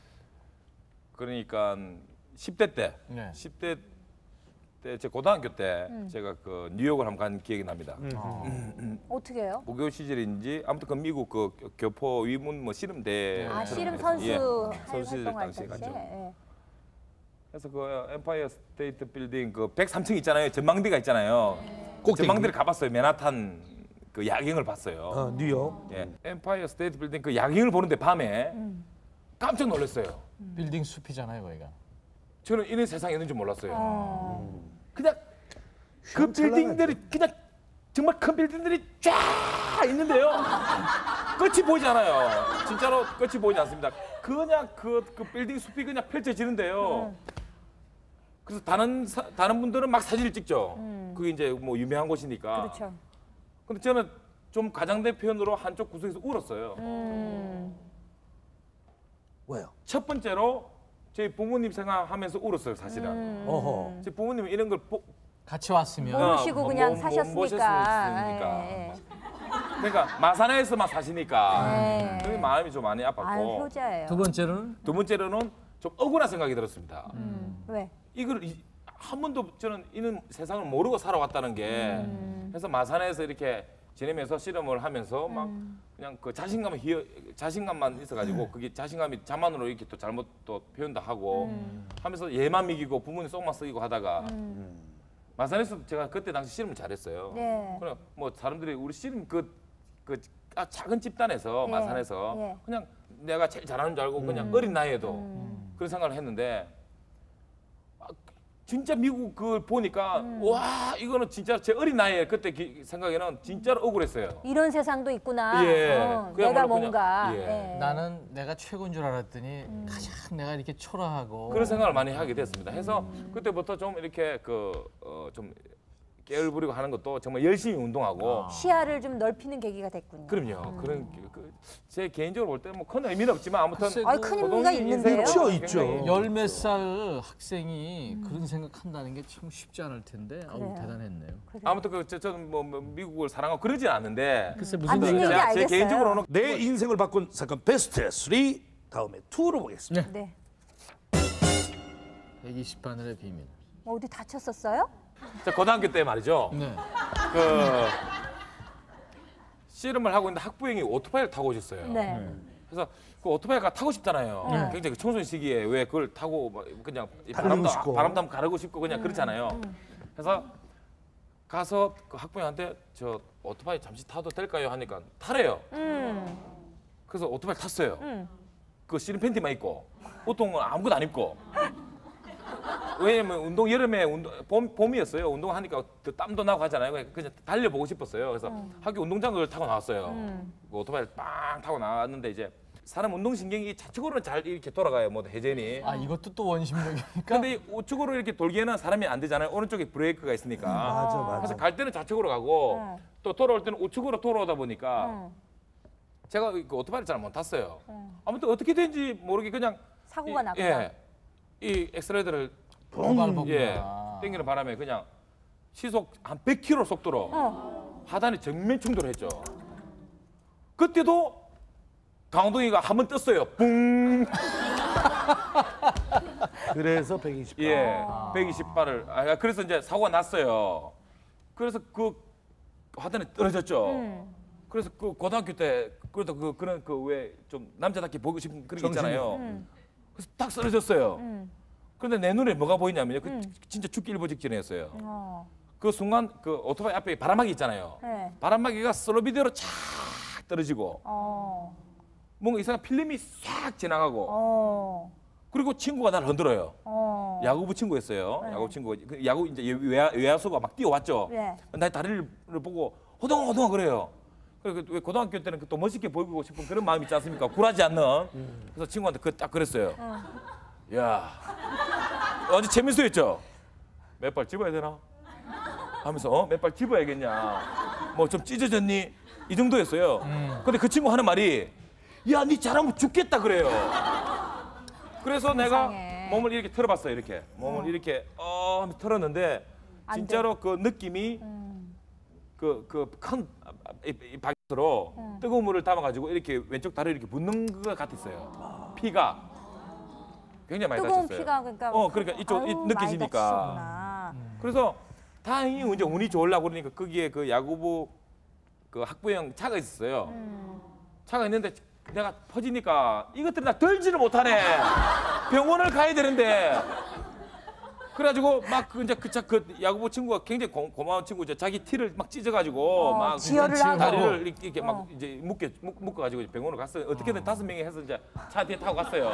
그러니까 십 대 때 네. 십 대 때 제 고등학교 때 제가 그 뉴욕을 한번 간 기억이 납니다. 어떻게 해요? 고교 시절인지 아무튼 그 미국 그 교포 위문 뭐 씨름대 아, 그런 씨름 데서, 선수 예, 할- 선수들 활동할 당시에 당시에? 갔죠. 예. 그래서 그 엠파이어 스테이트 빌딩 그 백삼 층 있잖아요. 전망대가 있잖아요. 꼭대기. 전망대를 가봤어요. 맨하탄 그 야경을 봤어요. 어, 뉴욕. 예, 엠파이어 스테이트 빌딩 그 야경을 보는데 밤에 깜짝 놀랐어요. 빌딩 숲이잖아요, 거기가. 저는 이런 세상에 있는 줄 몰랐어요. 어. 그냥 그 빌딩들이 그냥 정말 큰 빌딩들이 쫙 있는데요. 끝이 보이지 않아요. 진짜로 끝이 보이지 않습니다. 그냥 그, 그 빌딩 숲이 그냥 펼쳐지는데요. 그래서 다른 사, 다른 분들은 막 사진을 찍죠. 그게 이제 뭐 유명한 곳이니까. 그렇죠. 근데 저는 좀 가장된 표현으로 한쪽 구석에서 울었어요. 음. 왜요? 첫 번째로 저희 부모님 생각하면서 울었어요, 사실은. 음. 어허. 저희 부모님은 이런 걸 보, 같이 왔으면 모르시고 어, 그냥 뭐, 뭐, 사셨으니까. 모셨으니까. 예, 예. 그러니까 마산에서만 사시니까 네. 그 마음이 좀 많이 아팠고. 아유, 효자예요. 두 번째로는 두 번째로는 좀 억울한 생각이 들었습니다. 음. 왜? 이걸 이- 한 번도 저는 이는 세상을 모르고 살아왔다는 게 음. 그래서 마산에서 이렇게 지내면서 씨름을 하면서 막 음. 그냥 그 자신감을 희어, 자신감만 있어가지고 그게 자신감이 자만으로 이렇게 또 잘못 또 표현도 하고 음. 하면서 얘만 미기고 부모님 속만 썩이고 하다가 마산에서 제가 그때 당시 씨름을 잘했어요. 네. 그냥 뭐 사람들이 우리 씨름 그, 그 아, 작은 집단에서 예. 마산에서 예. 그냥 내가 제일 잘하는 줄 알고 그냥 어린 나이에도 그런 생각을 했는데 아, 진짜 미국 그걸 보니까 와 이거는 진짜 제 어린 나이에 그때 기- 생각에는 진짜로 억울했어요. 이런 세상도 있구나. 예. 어, 그야말로 내가 그냥- 뭔가. 예. 예. 나는 내가 최고인 줄 알았더니 가장 내가 이렇게 초라하고 그런 생각을 많이 하게 됐습니다. 해서 그때부터 좀 이렇게 그좀 깨울부리고 하는 것도 정말 열심히 운동하고 시야를 좀 넓히는 계기가 됐군요. 그럼요. 그런 그, 제 개인적으로 볼 때 뭐 큰 의미는 없지만 아무튼 글쎄, 아니, 큰 의미가 고동희 있는데요. 인생은 있죠, 있죠. 굉장히 열 몇 살 학생이 그런 생각한다는 게 참 쉽지 않을 텐데 아우 그래요. 대단했네요. 아무튼 그 저- 저는 뭐, 뭐 미국을 사랑하고 그러진 않는데 글쎄 안 무슨 듣는 말인지 게 제가 제 알겠어요. 개인적으로는 내 인생을 바꾼 사건 베스트 삼 다음에 이로 보겠습니다. 네. 백이십 바늘의 비밀. 뭐 어디 다쳤었어요? 저 고등학교 때 말이죠. 네. 그 씨름을 하고 있는데 학부형이 오토바이를 타고 오셨어요. 네. 그래서 그 오토바이가 타고 싶잖아요. 네. 굉장히 그 청소년 시기에 왜 그걸 타고 막 그냥 달리고 바람도 싶고. 바람도 한번 가르고 싶고 그냥 그렇잖아요. 그래서 가서 그 학부형한테 저 오토바이 잠시 타도 될까요 하니까 타래요. 음. 그래서 오토바이 탔어요. 음. 그 씨름 팬티만 입고 보통은 아무것도 안 입고. 왜냐면 운동 여름에 운동 봄 봄이었어요. 운동하니까 그 땀도 나고 하잖아요. 그냥 그냥 달려보고 싶었어요. 그래서 학교 운동장을 타고 나왔어요. 음. 그 오토바이를 빵 타고 나왔는데 이제 사람 운동 신경이 좌측으로는 잘 이렇게 돌아가요. 뭐 회전이. 아 이것도 또 원심력이니까. 근데 이 우측으로 이렇게 돌기에는 사람이 안 되잖아요. 오른쪽에 브레이크가 있으니까. 맞아, 맞아. 그래서 갈 때는 좌측으로 가고 음. 또 돌아올 때는 우측으로 돌아오다 보니까 음. 제가 그 오토바이를 잘 못 탔어요. 아무튼 어떻게 된지 모르게 그냥 사고가 이- 났다. 예, 이 엑셀레이터를 도발복구나. 예, 땡기는 바람에 그냥 시속 한 백 킬로미터 속도로 어. 하단에 정면 충돌했죠. 그때도 강호동이가 한 번 떴어요. 뿡. 그래서 백이십 바. 예, 백이십 발을. 아, 그래서 이제 사고가 났어요. 그래서 그 하단에 떨어졌죠. 음. 그래서 그 고등학교 때 그래도 그 그런 그 왜 좀 남자답게 보고 싶은 그런 게 있잖아요. 음. 그래서 딱 쓰러졌어요. 음. 그런데 내 눈에 뭐가 보이냐면요. 그 진짜 죽기 일보 직전이었어요. 어. 그 순간 그 오토바이 앞에 바람막이 있잖아요. 네. 바람막이가 슬로비드로 착 떨어지고 어. 뭔가 이상한 필름이 싹 지나가고 어. 그리고 친구가 나를 흔들어요. 어. 야구부 친구였어요. 네. 야구 친구. 그 야구 이제 외야, 외야수가 막 뛰어왔죠. 네. 나 다리를 보고 호동아 호동아 그래요. 그래서 왜 고등학교 때는 또 멋있게 보이고 싶은 그런 마음이 있지 않습니까? 굴하지 않는. 그래서 친구한테 그 딱 그랬어요. 야, 완전 재밌어했죠. 몇 발 집어야 되나? 하면서 어? 몇 발 집어야겠냐? 뭐 좀 찢어졌니? 이 정도였어요. 근데 그 친구 하는 말이 야, 니 잘하면 죽겠다 그래요. 그래서 내가 세상에. 몸을 이렇게 털어봤어요. 이렇게 몸을 이렇게 어 하면서 털었는데 안 진짜로 그 느낌이 그 그 큰 방으로 뜨거운 물을 담아가지고 이렇게 왼쪽 다리를 이렇게 붓는 것 같았어요. 피가 굉장히 많이 뜨거운 다쳤어요. 피가 그러니까. 어 그러니까 이쪽 이- 아유, 많이 느껴지니까. 다치셨구나. 그래서 다행히 이제 운이 좋으려고 그러니까 거기에 그 야구부 그 학부형 차가 있었어요. 음. 차가 있는데 내가 퍼지니까 이것들이 나 들지를 못하네. 병원을 가야 되는데. 그래가지고 막 그 이제 그 차 그 야구부 친구가 굉장히 고, 고마운 친구죠. 자기 티를 막 찢어가지고 어, 막 지혈을 일단 하고. 다리를 이렇게, 이렇게 어. 막 이제 묶여 묶, 묶어가지고 병원을 갔어요. 어떻게든 다섯 명이 해서 이제 차 뒤에 타고 갔어요.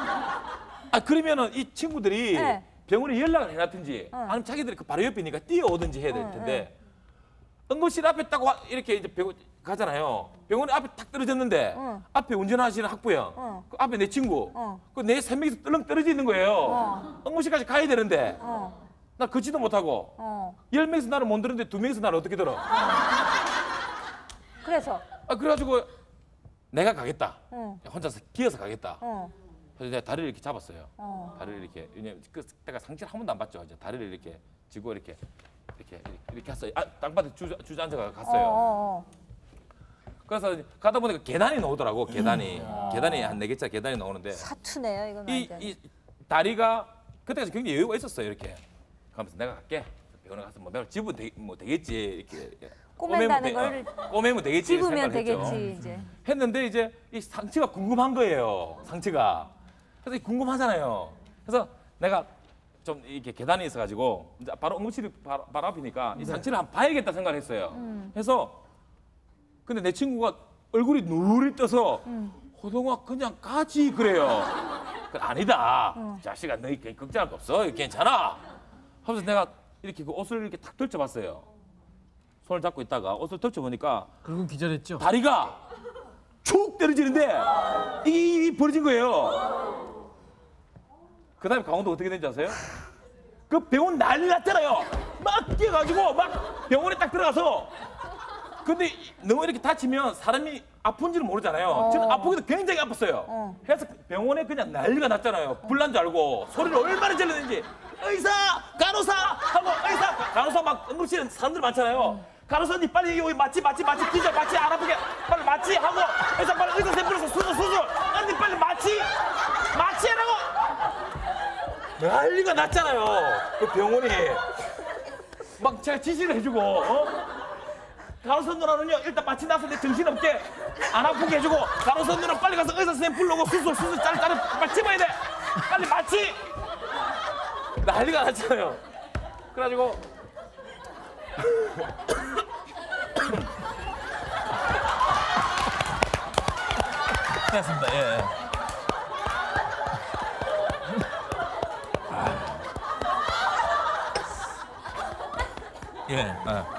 아 그러면은 이 친구들이 네. 병원에 연락을 해놨든지 어. 아니면 자기들이 그 바로 옆이니까 뛰어오든지 해야 될 어, 텐데 응급실 앞에 딱 와, 이렇게 이제 병원 가잖아요. 병원에 앞에 딱 떨어졌는데 어. 앞에 운전하시는 학부형, 어. 그 앞에 내 친구, 어. 그 내 세 명이서 떨렁 떨어져 있는 거예요. 어. 응급실까지 가야 되는데 어. 나 걷지도 못하고 어. 열 명이서 나를 못 들었는데 두 명이서 나를 어떻게 들어? 그래서. 아 그래가지고 내가 가겠다. 어. 혼자서 기어서 가겠다. 어. 그래서 내가 다리를 이렇게 잡았어요. 어. 다리를 이렇게 왜냐면 그때가 상체를 한 번도 안 봤죠. 이제 다리를 이렇게 쥐고 이렇게 이렇게 이렇게 했어요. 아, 땅바닥에 주, 주저앉아 갔어요. 어, 어, 어. 그래서 가다 보니까 계단이 나오더라고. 계단이 계단이 한 네 개짜리 계단이 나오는데 사투네요, 이건 이, 완전. 이 다리가 그때까지 굉장히 여유가 있었어요. 이렇게 가면서 내가 갈게. 병원에 가서 뭐 내가 집으면 되, 뭐 되겠지 이렇게 꼬맨다는 되- 걸 어, 꼬매면 되겠지 집으면 생각을 했죠. 되겠지 이제. 했는데 이제 이 상체가 궁금한 거예요. 상체가. 그래서 궁금하잖아요. 그래서 내가 좀 이렇게 계단이 있어가지고 이제 바로 응급실이 바로, 바로 앞이니까 이 상체를 한번 봐야겠다 생각을 했어요. 그래서 근데 내 친구가 얼굴이 누리 떠서 호동아 그냥 가지 그래요. 그 아니다. 자식아 너희 걱정할 거 없어. 괜찮아. 하면서 내가 이렇게 그 옷을 이렇게 탁 덜쳐봤어요. 손을 잡고 있다가 옷을 덜쳐보니까 그리고 기절했죠. 다리가 쭉 떨어지는데 이게, 이게 벌어진 거예요. 그 다음에 강원도 어떻게 된지 아세요? 그 병원 난리 났잖아요. 막 뛰어가지고 막 병원에 딱 들어가서 근데 너무 이렇게 다치면 사람이 아픈지를 모르잖아요. 저는 아프기도 굉장히 아팠어요. 어. 그래서 병원에 그냥 난리가 났잖아요. 불난 줄 알고 소리를 얼마나 질렀는지 의사, 간호사 하고 의사, 간호사 막 응급실에 사람들 많잖아요. 간호사님 빨리 여기 맞지 맞지 맞지 기절 맞지 안 아프게 빨리 맞지 하고 의사 빨리 의사 샘플에서 수술 수술 언니 빨리 맞지 맞지 하라고 난리가 났잖아요. 그 병원이 막 제가 지시를 해주고 어? 간호사 누나는요 일단 마취 나서는데 정신없게 안 아프게 해주고 간호사 누나 빨리 가서 의사 선생님 불러고 수술 수술 짜리 짜리 빨리 집어야 돼 빨리 마취 난리가 났잖아요. 그래가지고 됐습니다. 예. 예. 예.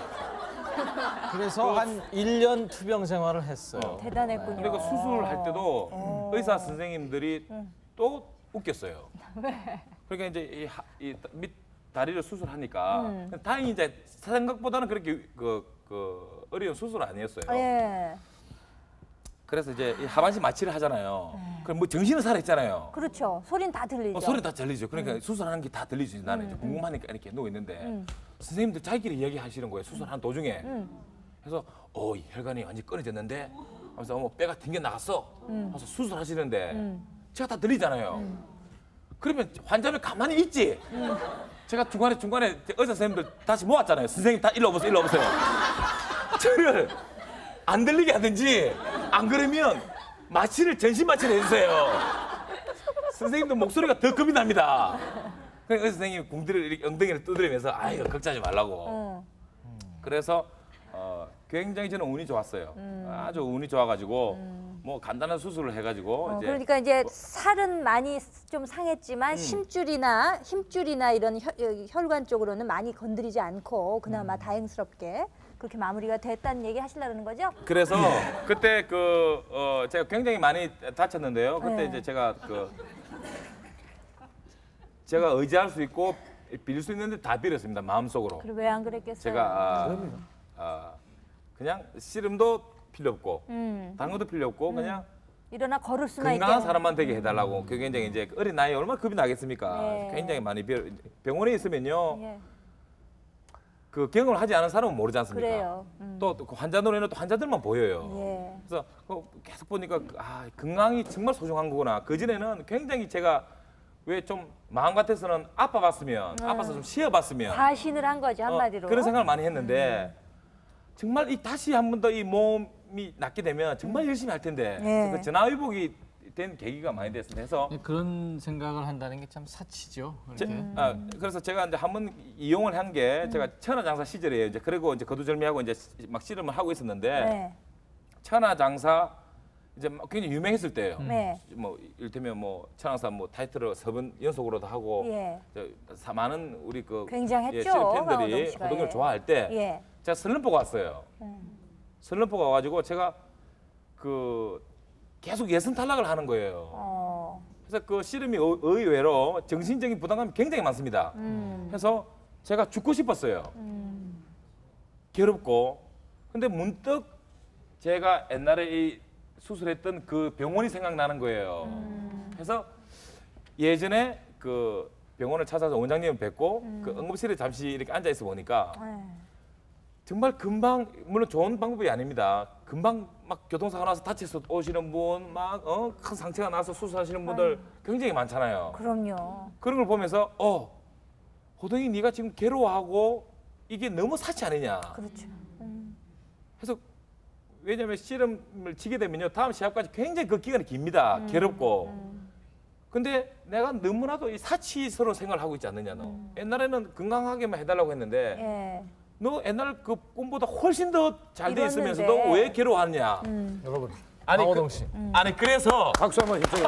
그래서 한 일 년 투병 생활을 했어요. 대단했군요. 그리고 수술할 때도 어. 의사 선생님들이 또 웃겼어요. 그러니까 이제 이, 하, 이 밑 다리를 수술하니까 음. 다행히 이제 생각보다는 그렇게 그, 그 어려운 수술 아니었어요. 예. 그래서 이제 이 하반신 마취를 하잖아요. 그럼 뭐 정신은 살아있잖아요. 그렇죠. 소린 다 들리죠. 어, 소리 다 들리죠. 그러니까 수술하는 게 다 들리죠. 나는 이제 궁금하니까 이렇게 누워 있는데 선생님들 자기끼리 이야기하시는 거예요. 수술하는 도중에. 그래서 어, 이 혈관이 완전 히 끊어졌는데 하면서 뭐 뼈가 튕겨 나갔어. 하면서 수술하시는데 제가 다 들리잖아요. 그러면 환자는 가만히 있지. 제가 중간에 중간에 의사 선생님들 다시 모았잖아요. 선생님 다 일로 오세요. 일로 오세요. 저를 안 들리게 하든지 안 그러면 마취를 전신 마취를 해주세요. 선생님도 목소리가 더 겁이 납니다. 그래서 의사 선생님이 궁디를 이렇게 엉덩이를 두드리면서 아유 걱정하지 말라고. 어. 그래서 어, 굉장히 저는 운이 좋았어요. 아주 운이 좋아가지고 뭐 간단한 수술을 해가지고 어, 이제 그러니까 이제 살은 많이 좀 상했지만 힘줄이나 힘줄이나 이런 혈, 여기 혈관 쪽으로는 많이 건드리지 않고 그나마 다행스럽게 그렇게 마무리가 됐다는 얘기 하시려는 거죠? 그래서 그때 그 어, 제가 굉장히 많이 다쳤는데요. 그때 네. 이제 제가 그 제가 의지할 수 있고 빌릴 수 있는데 다 빌었습니다. 마음속으로. 그리고 왜 안 그랬겠어요? 제가 아, 아, 그냥 씨름도 필요 없고 음. 다른 것도 필요 없고 그냥 일어나 걸을 수만 있게 건강한 사람만 되게 해달라고. 그게 굉장히 이제 어린 나이에 얼마나 겁이 나겠습니까? 네. 굉장히 많이 빌, 병원에 있으면요. 예. 그 경험을 하지 않은 사람은 모르지 않습니까? 그래요. 음. 또그 환자 눈에는 또 환자들만 보여요. 예. 그래서 그 계속 보니까 아, 건강이 정말 소중한 거구나. 그 전에는 굉장히 제가 왜 좀 마음 같아서는 아파봤으면 아파서 좀 쉬어봤으면 과신을 한 거죠 어, 한마디로. 그런 생각을 많이 했는데 정말 이 다시 한 번 더 이 몸이 낫게 되면 정말 열심히 할 텐데 예. 그래서 그 전화위복이 된 계기가 많이 됐습니다. 해서 그런 생각을 한다는 게 참 사치죠. 제, 이렇게. 아, 그래서 제가 이제 한 번 이용을 한 게 제가 천하장사 시절이에요. 이제 그리고 이제 거두절미하고 이제 막 씨름을 하고 있었는데 네. 천하장사 이제 막 굉장히 유명했을 때예요. 네. 뭐 이를테면 뭐 천하장사 뭐 타이틀을 세 번 연속으로도 하고 예. 저, 사- 많은 우리 그 굉장했죠, 예, 씨름 팬들이 강호동 씨가, 호동이를 예. 좋아할 때 예. 제가 설렁포가 왔어요. 설렁포가 와가지고 제가 그 계속 예선 탈락을 하는 거예요. 어. 그래서 그 씨름이 의- 의외로 정신적인 부담감이 굉장히 많습니다. 음. 그래서 제가 죽고 싶었어요. 괴롭고. 근데 문득 제가 옛날에 이 수술했던 그 병원이 생각나는 거예요. 그래서 예전에 그 병원을 찾아서 원장님 뵙고 음. 그 응급실에 잠시 이렇게 앉아 있어 보니까 네. 정말 금방 물론 좋은 방법이 아닙니다. 금방 막 교통사고 나서 다쳐서 오시는 분, 막 어, 큰 상처가 나서 수술하시는 분들 아유. 굉장히 많잖아요. 그럼요. 그런 걸 보면서 어 호동이 네가 지금 괴로워하고 이게 너무 사치 아니냐. 그렇죠. 음. 그래서 왜냐하면 씨름을 치게 되면요 다음 시합까지 굉장히 그 기간이 깁니다. 음. 괴롭고. 음. 근데 내가 너무나도 이 사치스러운 생각을 하고 있지 않느냐 너. 음. 옛날에는 건강하게만 해달라고 했는데 예. 너 옛날 그 꿈보다 훨씬 더 잘 돼 있으면서도 왜 괴로워하느냐. 음. 여러분 아니, 강호동 씨. 그, 음. 아니 그래서 박수 한번 힘줘요.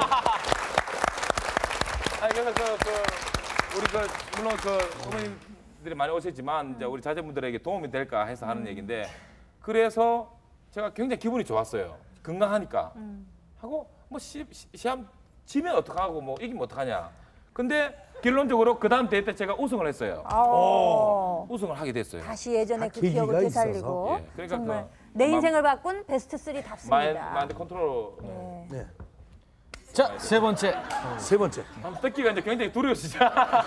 아니 그래서 그, 그 우리 그 물론 그 어머님들이 많이 오셨지만 음. 이제 우리 자제분들에게 도움이 될까 해서 하는 음. 얘기인데 그래서 제가 굉장히 기분이 좋았어요. 건강하니까 음. 하고 뭐 시, 시, 시합 지면 어떡하고 뭐 이기면 어떡하냐. 근데 결론적으로 그 다음 대회 때 제가 우승을 했어요. 오. 우승을 하게 됐어요. 다시 예전에 그 기억을 되살리고 예, 그러니까 정말 그 내 인생을 바꾼 베스트 쓰리답습니다. 마인드, 마인드 컨트롤. 네. 네. 자, 세 번째. 세 번째. 듣기가 이제 굉장히 두려우시죠?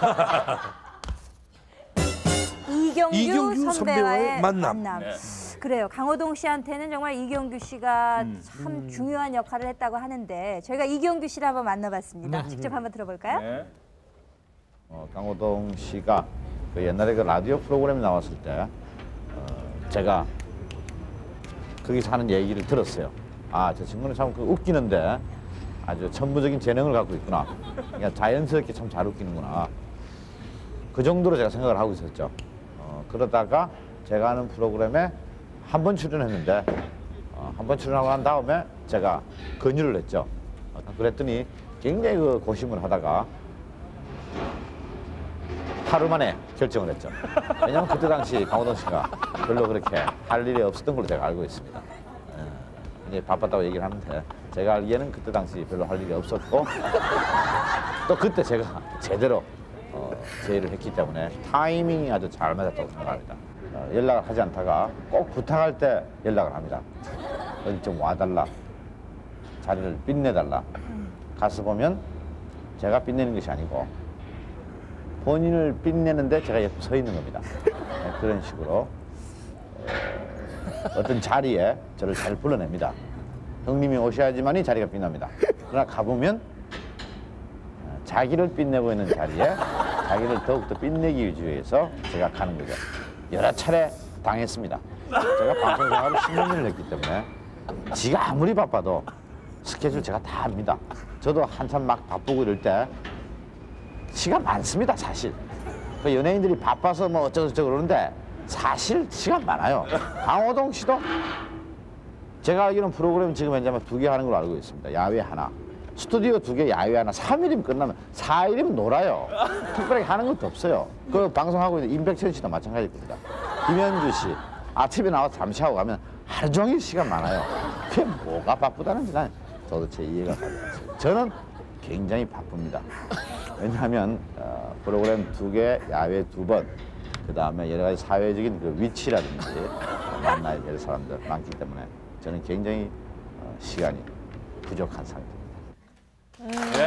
이경규, 이경규 선배와의 만남. 만남. 네. 그래요. 강호동 씨한테는 정말 이경규 씨가 음. 참 음. 중요한 역할을 했다고 하는데 저희가 이경규 씨를 한번 만나봤습니다. 네. 직접 한번 들어볼까요? 네. 어, 강호동 씨가 그 옛날에 그 라디오 프로그램에 나왔을 때 어, 제가 거기서 하는 얘기를 들었어요. 아, 저 친구는 참 그 웃기는데 아주 천부적인 재능을 갖고 있구나. 그러니까 자연스럽게 참 잘 웃기는구나. 그 정도로 제가 생각을 하고 있었죠. 어, 그러다가 제가 하는 프로그램에 한 번 출연했는데 어, 한 번 출연하고 난 다음에 제가 건의를 했죠. 어, 그랬더니 굉장히 그 고심을 하다가 하루 만에 결정을 했죠. 왜냐하면 그때 당시 강호동 씨가 별로 그렇게 할 일이 없었던 걸로 제가 알고 있습니다. 예, 이제 바빴다고 얘기를 하는데 제가 알기에는 그때 당시 별로 할 일이 없었고 또 그때 제가 제대로 어, 제의를 했기 때문에 타이밍이 아주 잘 맞았다고 생각합니다. 어, 연락을 하지 않다가 꼭 부탁할 때 연락을 합니다. 어디 좀 와달라. 자리를 빛내달라. 가서 보면 제가 빛내는 것이 아니고 본인을 빛내는데 제가 옆에 서 있는 겁니다. 네, 그런 식으로 어, 어떤 자리에 저를 잘 불러냅니다. 형님이 오셔야지만이 자리가 빛납니다. 그러나 가보면 어, 자기를 빛내고 있는 자리에 자기를 더욱더 빛내기 위해서 제가 가는 거죠. 여러 차례 당했습니다. 제가 방송 생활을 십몇 년을 했기 때문에 지가 아무리 바빠도 스케줄 제가 다 합니다. 저도 한참 막 바쁘고 이럴 때 시간 많습니다, 사실. 그 연예인들이 바빠서 뭐 어쩌고저쩌고 그러는데 사실 시간 많아요. 강호동 씨도 제가 알기로는 프로그램 지금 현재 두 개 하는 걸로 알고 있습니다. 야외 하나, 스튜디오 두 개, 야외 하나. 삼 일이면 끝나면 사 일이면 놀아요. 특별하게 하는 것도 없어요. 그 방송하고 있는 임백천 씨도 마찬가지일 겁니다. 김현주 씨 아침에 나와서 잠시 하고 가면 하루 종일 시간 많아요. 그게 뭐가 바쁘다는지 난 도대체 이해가 가지 않습니다. 저는 굉장히 바쁩니다. 왜냐하면 어, 프로그램 두 개, 야외 두 번, 그 다음에 여러 가지 사회적인 그 위치라든지 만나야 될 사람들 많기 때문에 저는 굉장히 어, 시간이 부족한 상태입니다. 음. 네.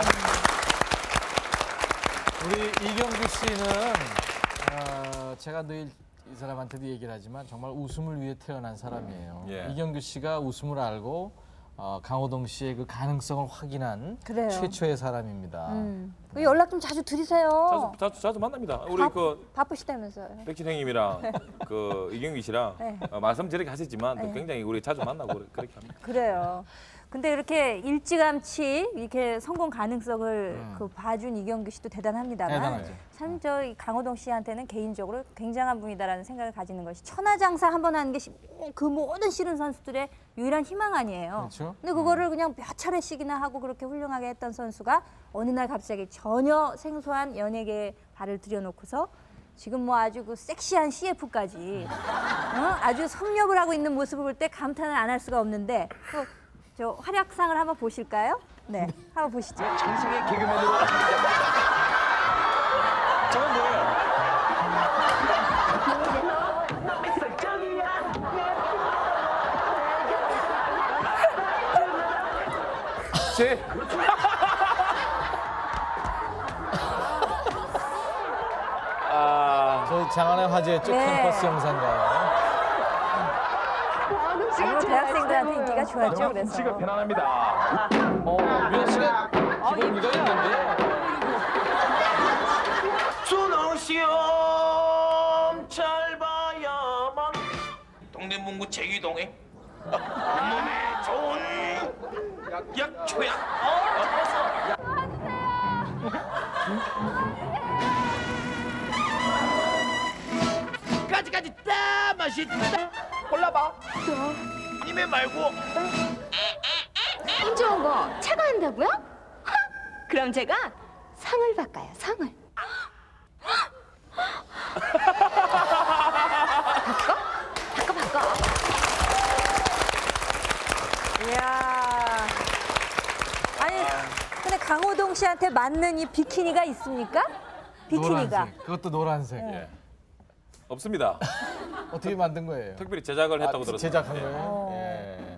우리 이경규 씨는 어, 제가 늘 이 사람한테도 얘기를 하지만 정말 웃음을 위해 태어난 사람이에요. 예. 이경규 씨가 웃음을 알고 어, 강호동 씨의 그 가능성을 확인한 그래요. 최초의 사람입니다. 음. 그 연락 좀 자주 드리세요. 자주, 자주, 자주 만납니다. 우리 바, 그 바쁘시다면서요. 백진 형님이랑 그 이경규 씨랑 네. 어, 말씀 저렇게 하셨지만 또 네. 굉장히 우리 자주 만나고 그렇게 합니다. 그래요. 근데 이렇게 일찌감치 이렇게 성공 가능성을 음. 그 봐준 이경규 씨도 대단합니다만 대단하죠. 참 저 강호동 씨한테는 개인적으로 굉장한 분이다라는 생각을 가지는 것이 천하장사 한 번 하는 게 그 모든 씨름 선수들의 유일한 희망 아니에요. 그렇죠. 근데 그거를 그냥 몇 차례씩이나 하고 그렇게 훌륭하게 했던 선수가 어느 날 갑자기 전혀 생소한 연예계에 발을 들여놓고서 지금 뭐 아주 그 섹시한 씨에프까지 어? 아주 섭렵을 하고 있는 모습을 볼 때 감탄을 안 할 수가 없는데 또 저 활약상을 한번 보실까요? 네, 한번 보시죠. 전생의 개그맨으로 저건 뭐예요? 제 장안의 화제였죠. 네. 캠퍼스 영상가요. 아주 대학생들한테 인기가 좋았죠. 그래서. 씨가 편안합니다. 어, 미연 씨가 기본기가 있는데. 준호 시험 잘 봐야만 동대문구 제기동에 몸에 좋은 약초약. 까지까지 따 맛있다. 골라봐. 아니면 말고. 안 좋은 거 차가 한다고요? 하! 그럼 제가 상을 바꿔요, 상을. 바꿔? 바꿔, 바꿔. 이야. 아니, 근데 강호동 씨한테 맞는 이 비키니가 있습니까? 비키니가. 노란색. 그것도 노란색. 예. 없습니다. 어떻게 만든 거예요? 특별히 제작을 했다고 아, 들었어요. 제작한 예. 거예요? 예.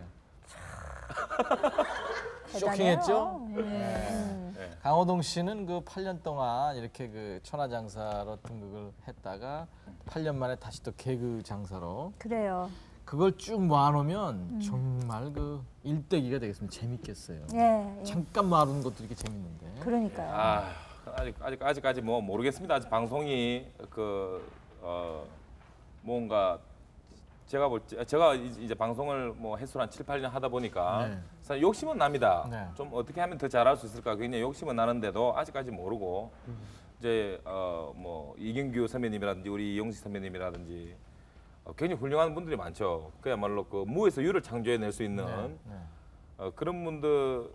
쇼킹했죠? 음. 예. 강호동 씨는 그 팔 년 동안 이렇게 그 천하장사로 등극을 했다가 팔 년 만에 다시 또 개그 장사로 그래요. 그걸 쭉 모아놓으면 정말 그 일대기가 되겠습니다. 재밌겠어요. 예, 예. 잠깐 모아놓은 것도 이렇게 재밌는데. 그러니까요. 아, 아직 아직 아직까지 뭐 모르겠습니다. 아직 방송이 그 어, 뭔가 제가 볼 때- 제가 이- 이제 방송을 뭐 횟수로 한 칠, 팔 년 하다 보니까 네. 사실 욕심은 납니다. 네. 좀 어떻게 하면 더 잘할 수 있을까 굉장히 욕심은 나는데도 아직까지 모르고 이제 어, 뭐 이경규 선배님이라든지 우리 이용식 선배님이라든지 어, 굉장히 훌륭한 분들이 많죠. 그야말로 그 무에서 유를 창조해낼 수 있는 네. 어, 그런 분들은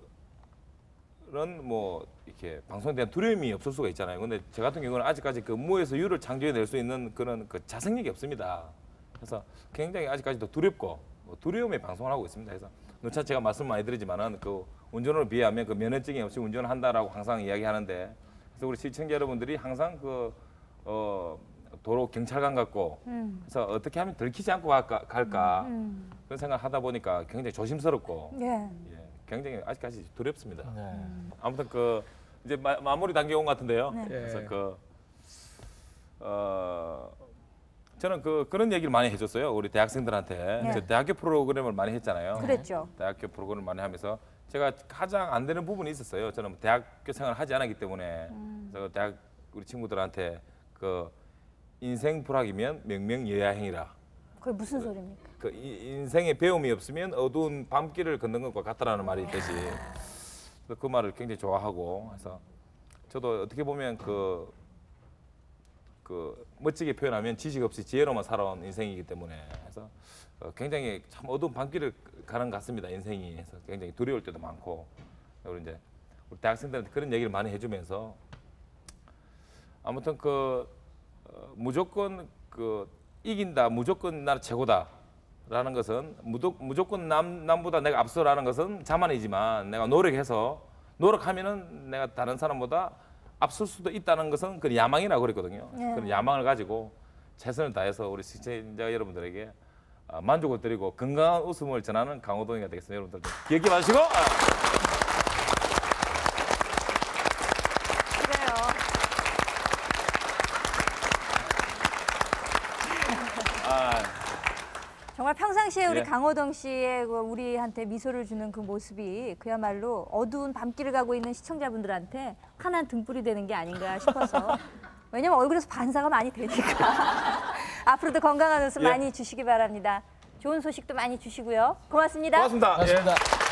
뭐 이렇게 방송에 대한 두려움이 없을 수가 있잖아요. 근데 저 같은 경우는 아직까지 그 무에서 유를 창조해낼 수 있는 그런 그 자생력이 없습니다. 그래서 굉장히 아직까지도 두렵고 뭐 두려움의 방송을 하고 있습니다. 그래서 누차 제가 말씀 많이 드리지만은 그 운전으로 비하면 그 면허증이 없이 운전을 한다라고 항상 이야기하는데 그래서 우리 시청자 여러분들이 항상 그 어, 도로 경찰관 같고 음. 그래서 어떻게 하면 들키지 않고 갈까, 갈까 음. 그런 생각을 하다 보니까 굉장히 조심스럽고 예. 예, 굉장히 아직까지 두렵습니다. 네. 아무튼 그 이제 마, 마무리 단계 온 것 같은데요. 네. 그래서 그 어, 저는 그 그런 얘기를 많이 해줬어요. 우리 대학생들한테 네. 저 대학교 프로그램을 많이 했잖아요. 그랬죠. 대학교 프로그램을 많이 하면서 제가 가장 안 되는 부분이 있었어요. 저는 대학교 생활을 하지 않았기 때문에 음. 그래서 대학 우리 친구들한테 그 인생 불학이면 명명여야행이라. 그게 무슨 소리입니까? 그 이- 인생에 배움이 없으면 어두운 밤길을 걷는 것과 같다라는 말이 있듯이 그 말을 굉장히 좋아하고 해서 저도 어떻게 보면 그, 그 멋지게 표현하면 지식 없이 지혜로만 살아온 인생이기 때문에 해서 어, 굉장히 참 어두운 밤길을 가는 것 같습니다. 인생이 해서 굉장히 두려울 때도 많고 우리 이제 우리 대학생들한테 그런 얘기를 많이 해주면서 아무튼 그 어, 무조건 그 이긴다, 무조건 나는 최고다라는 것은 무조, 무조건 남, 남보다 내가 앞서라는 것은 자만이지만 내가 노력해서 노력하면은 내가 다른 사람보다 앞설 수도 있다는 것은 그 야망이라고 그랬거든요. 네. 그런 야망을 가지고 최선을 다해서 우리 시청자 여러분들에게 어, 만족을 드리고 건강한 웃음을 전하는 강호동이가 되겠습니다. 여러분들 기억해 봐주시고 아, 그래요. 아, 정말 평상시에 우리 예. 강호동 씨의 그 우리한테 미소를 주는 그 모습이 그야말로 어두운 밤길을 가고 있는 시청자분들한테 환한 등불이 되는 게 아닌가 싶어서 왜냐면 얼굴에서 반사가 많이 되니까 앞으로도 건강한 웃음 예. 많이 주시기 바랍니다. 좋은 소식도 많이 주시고요. 고맙습니다. 고맙습니다. 예. 고맙습니다.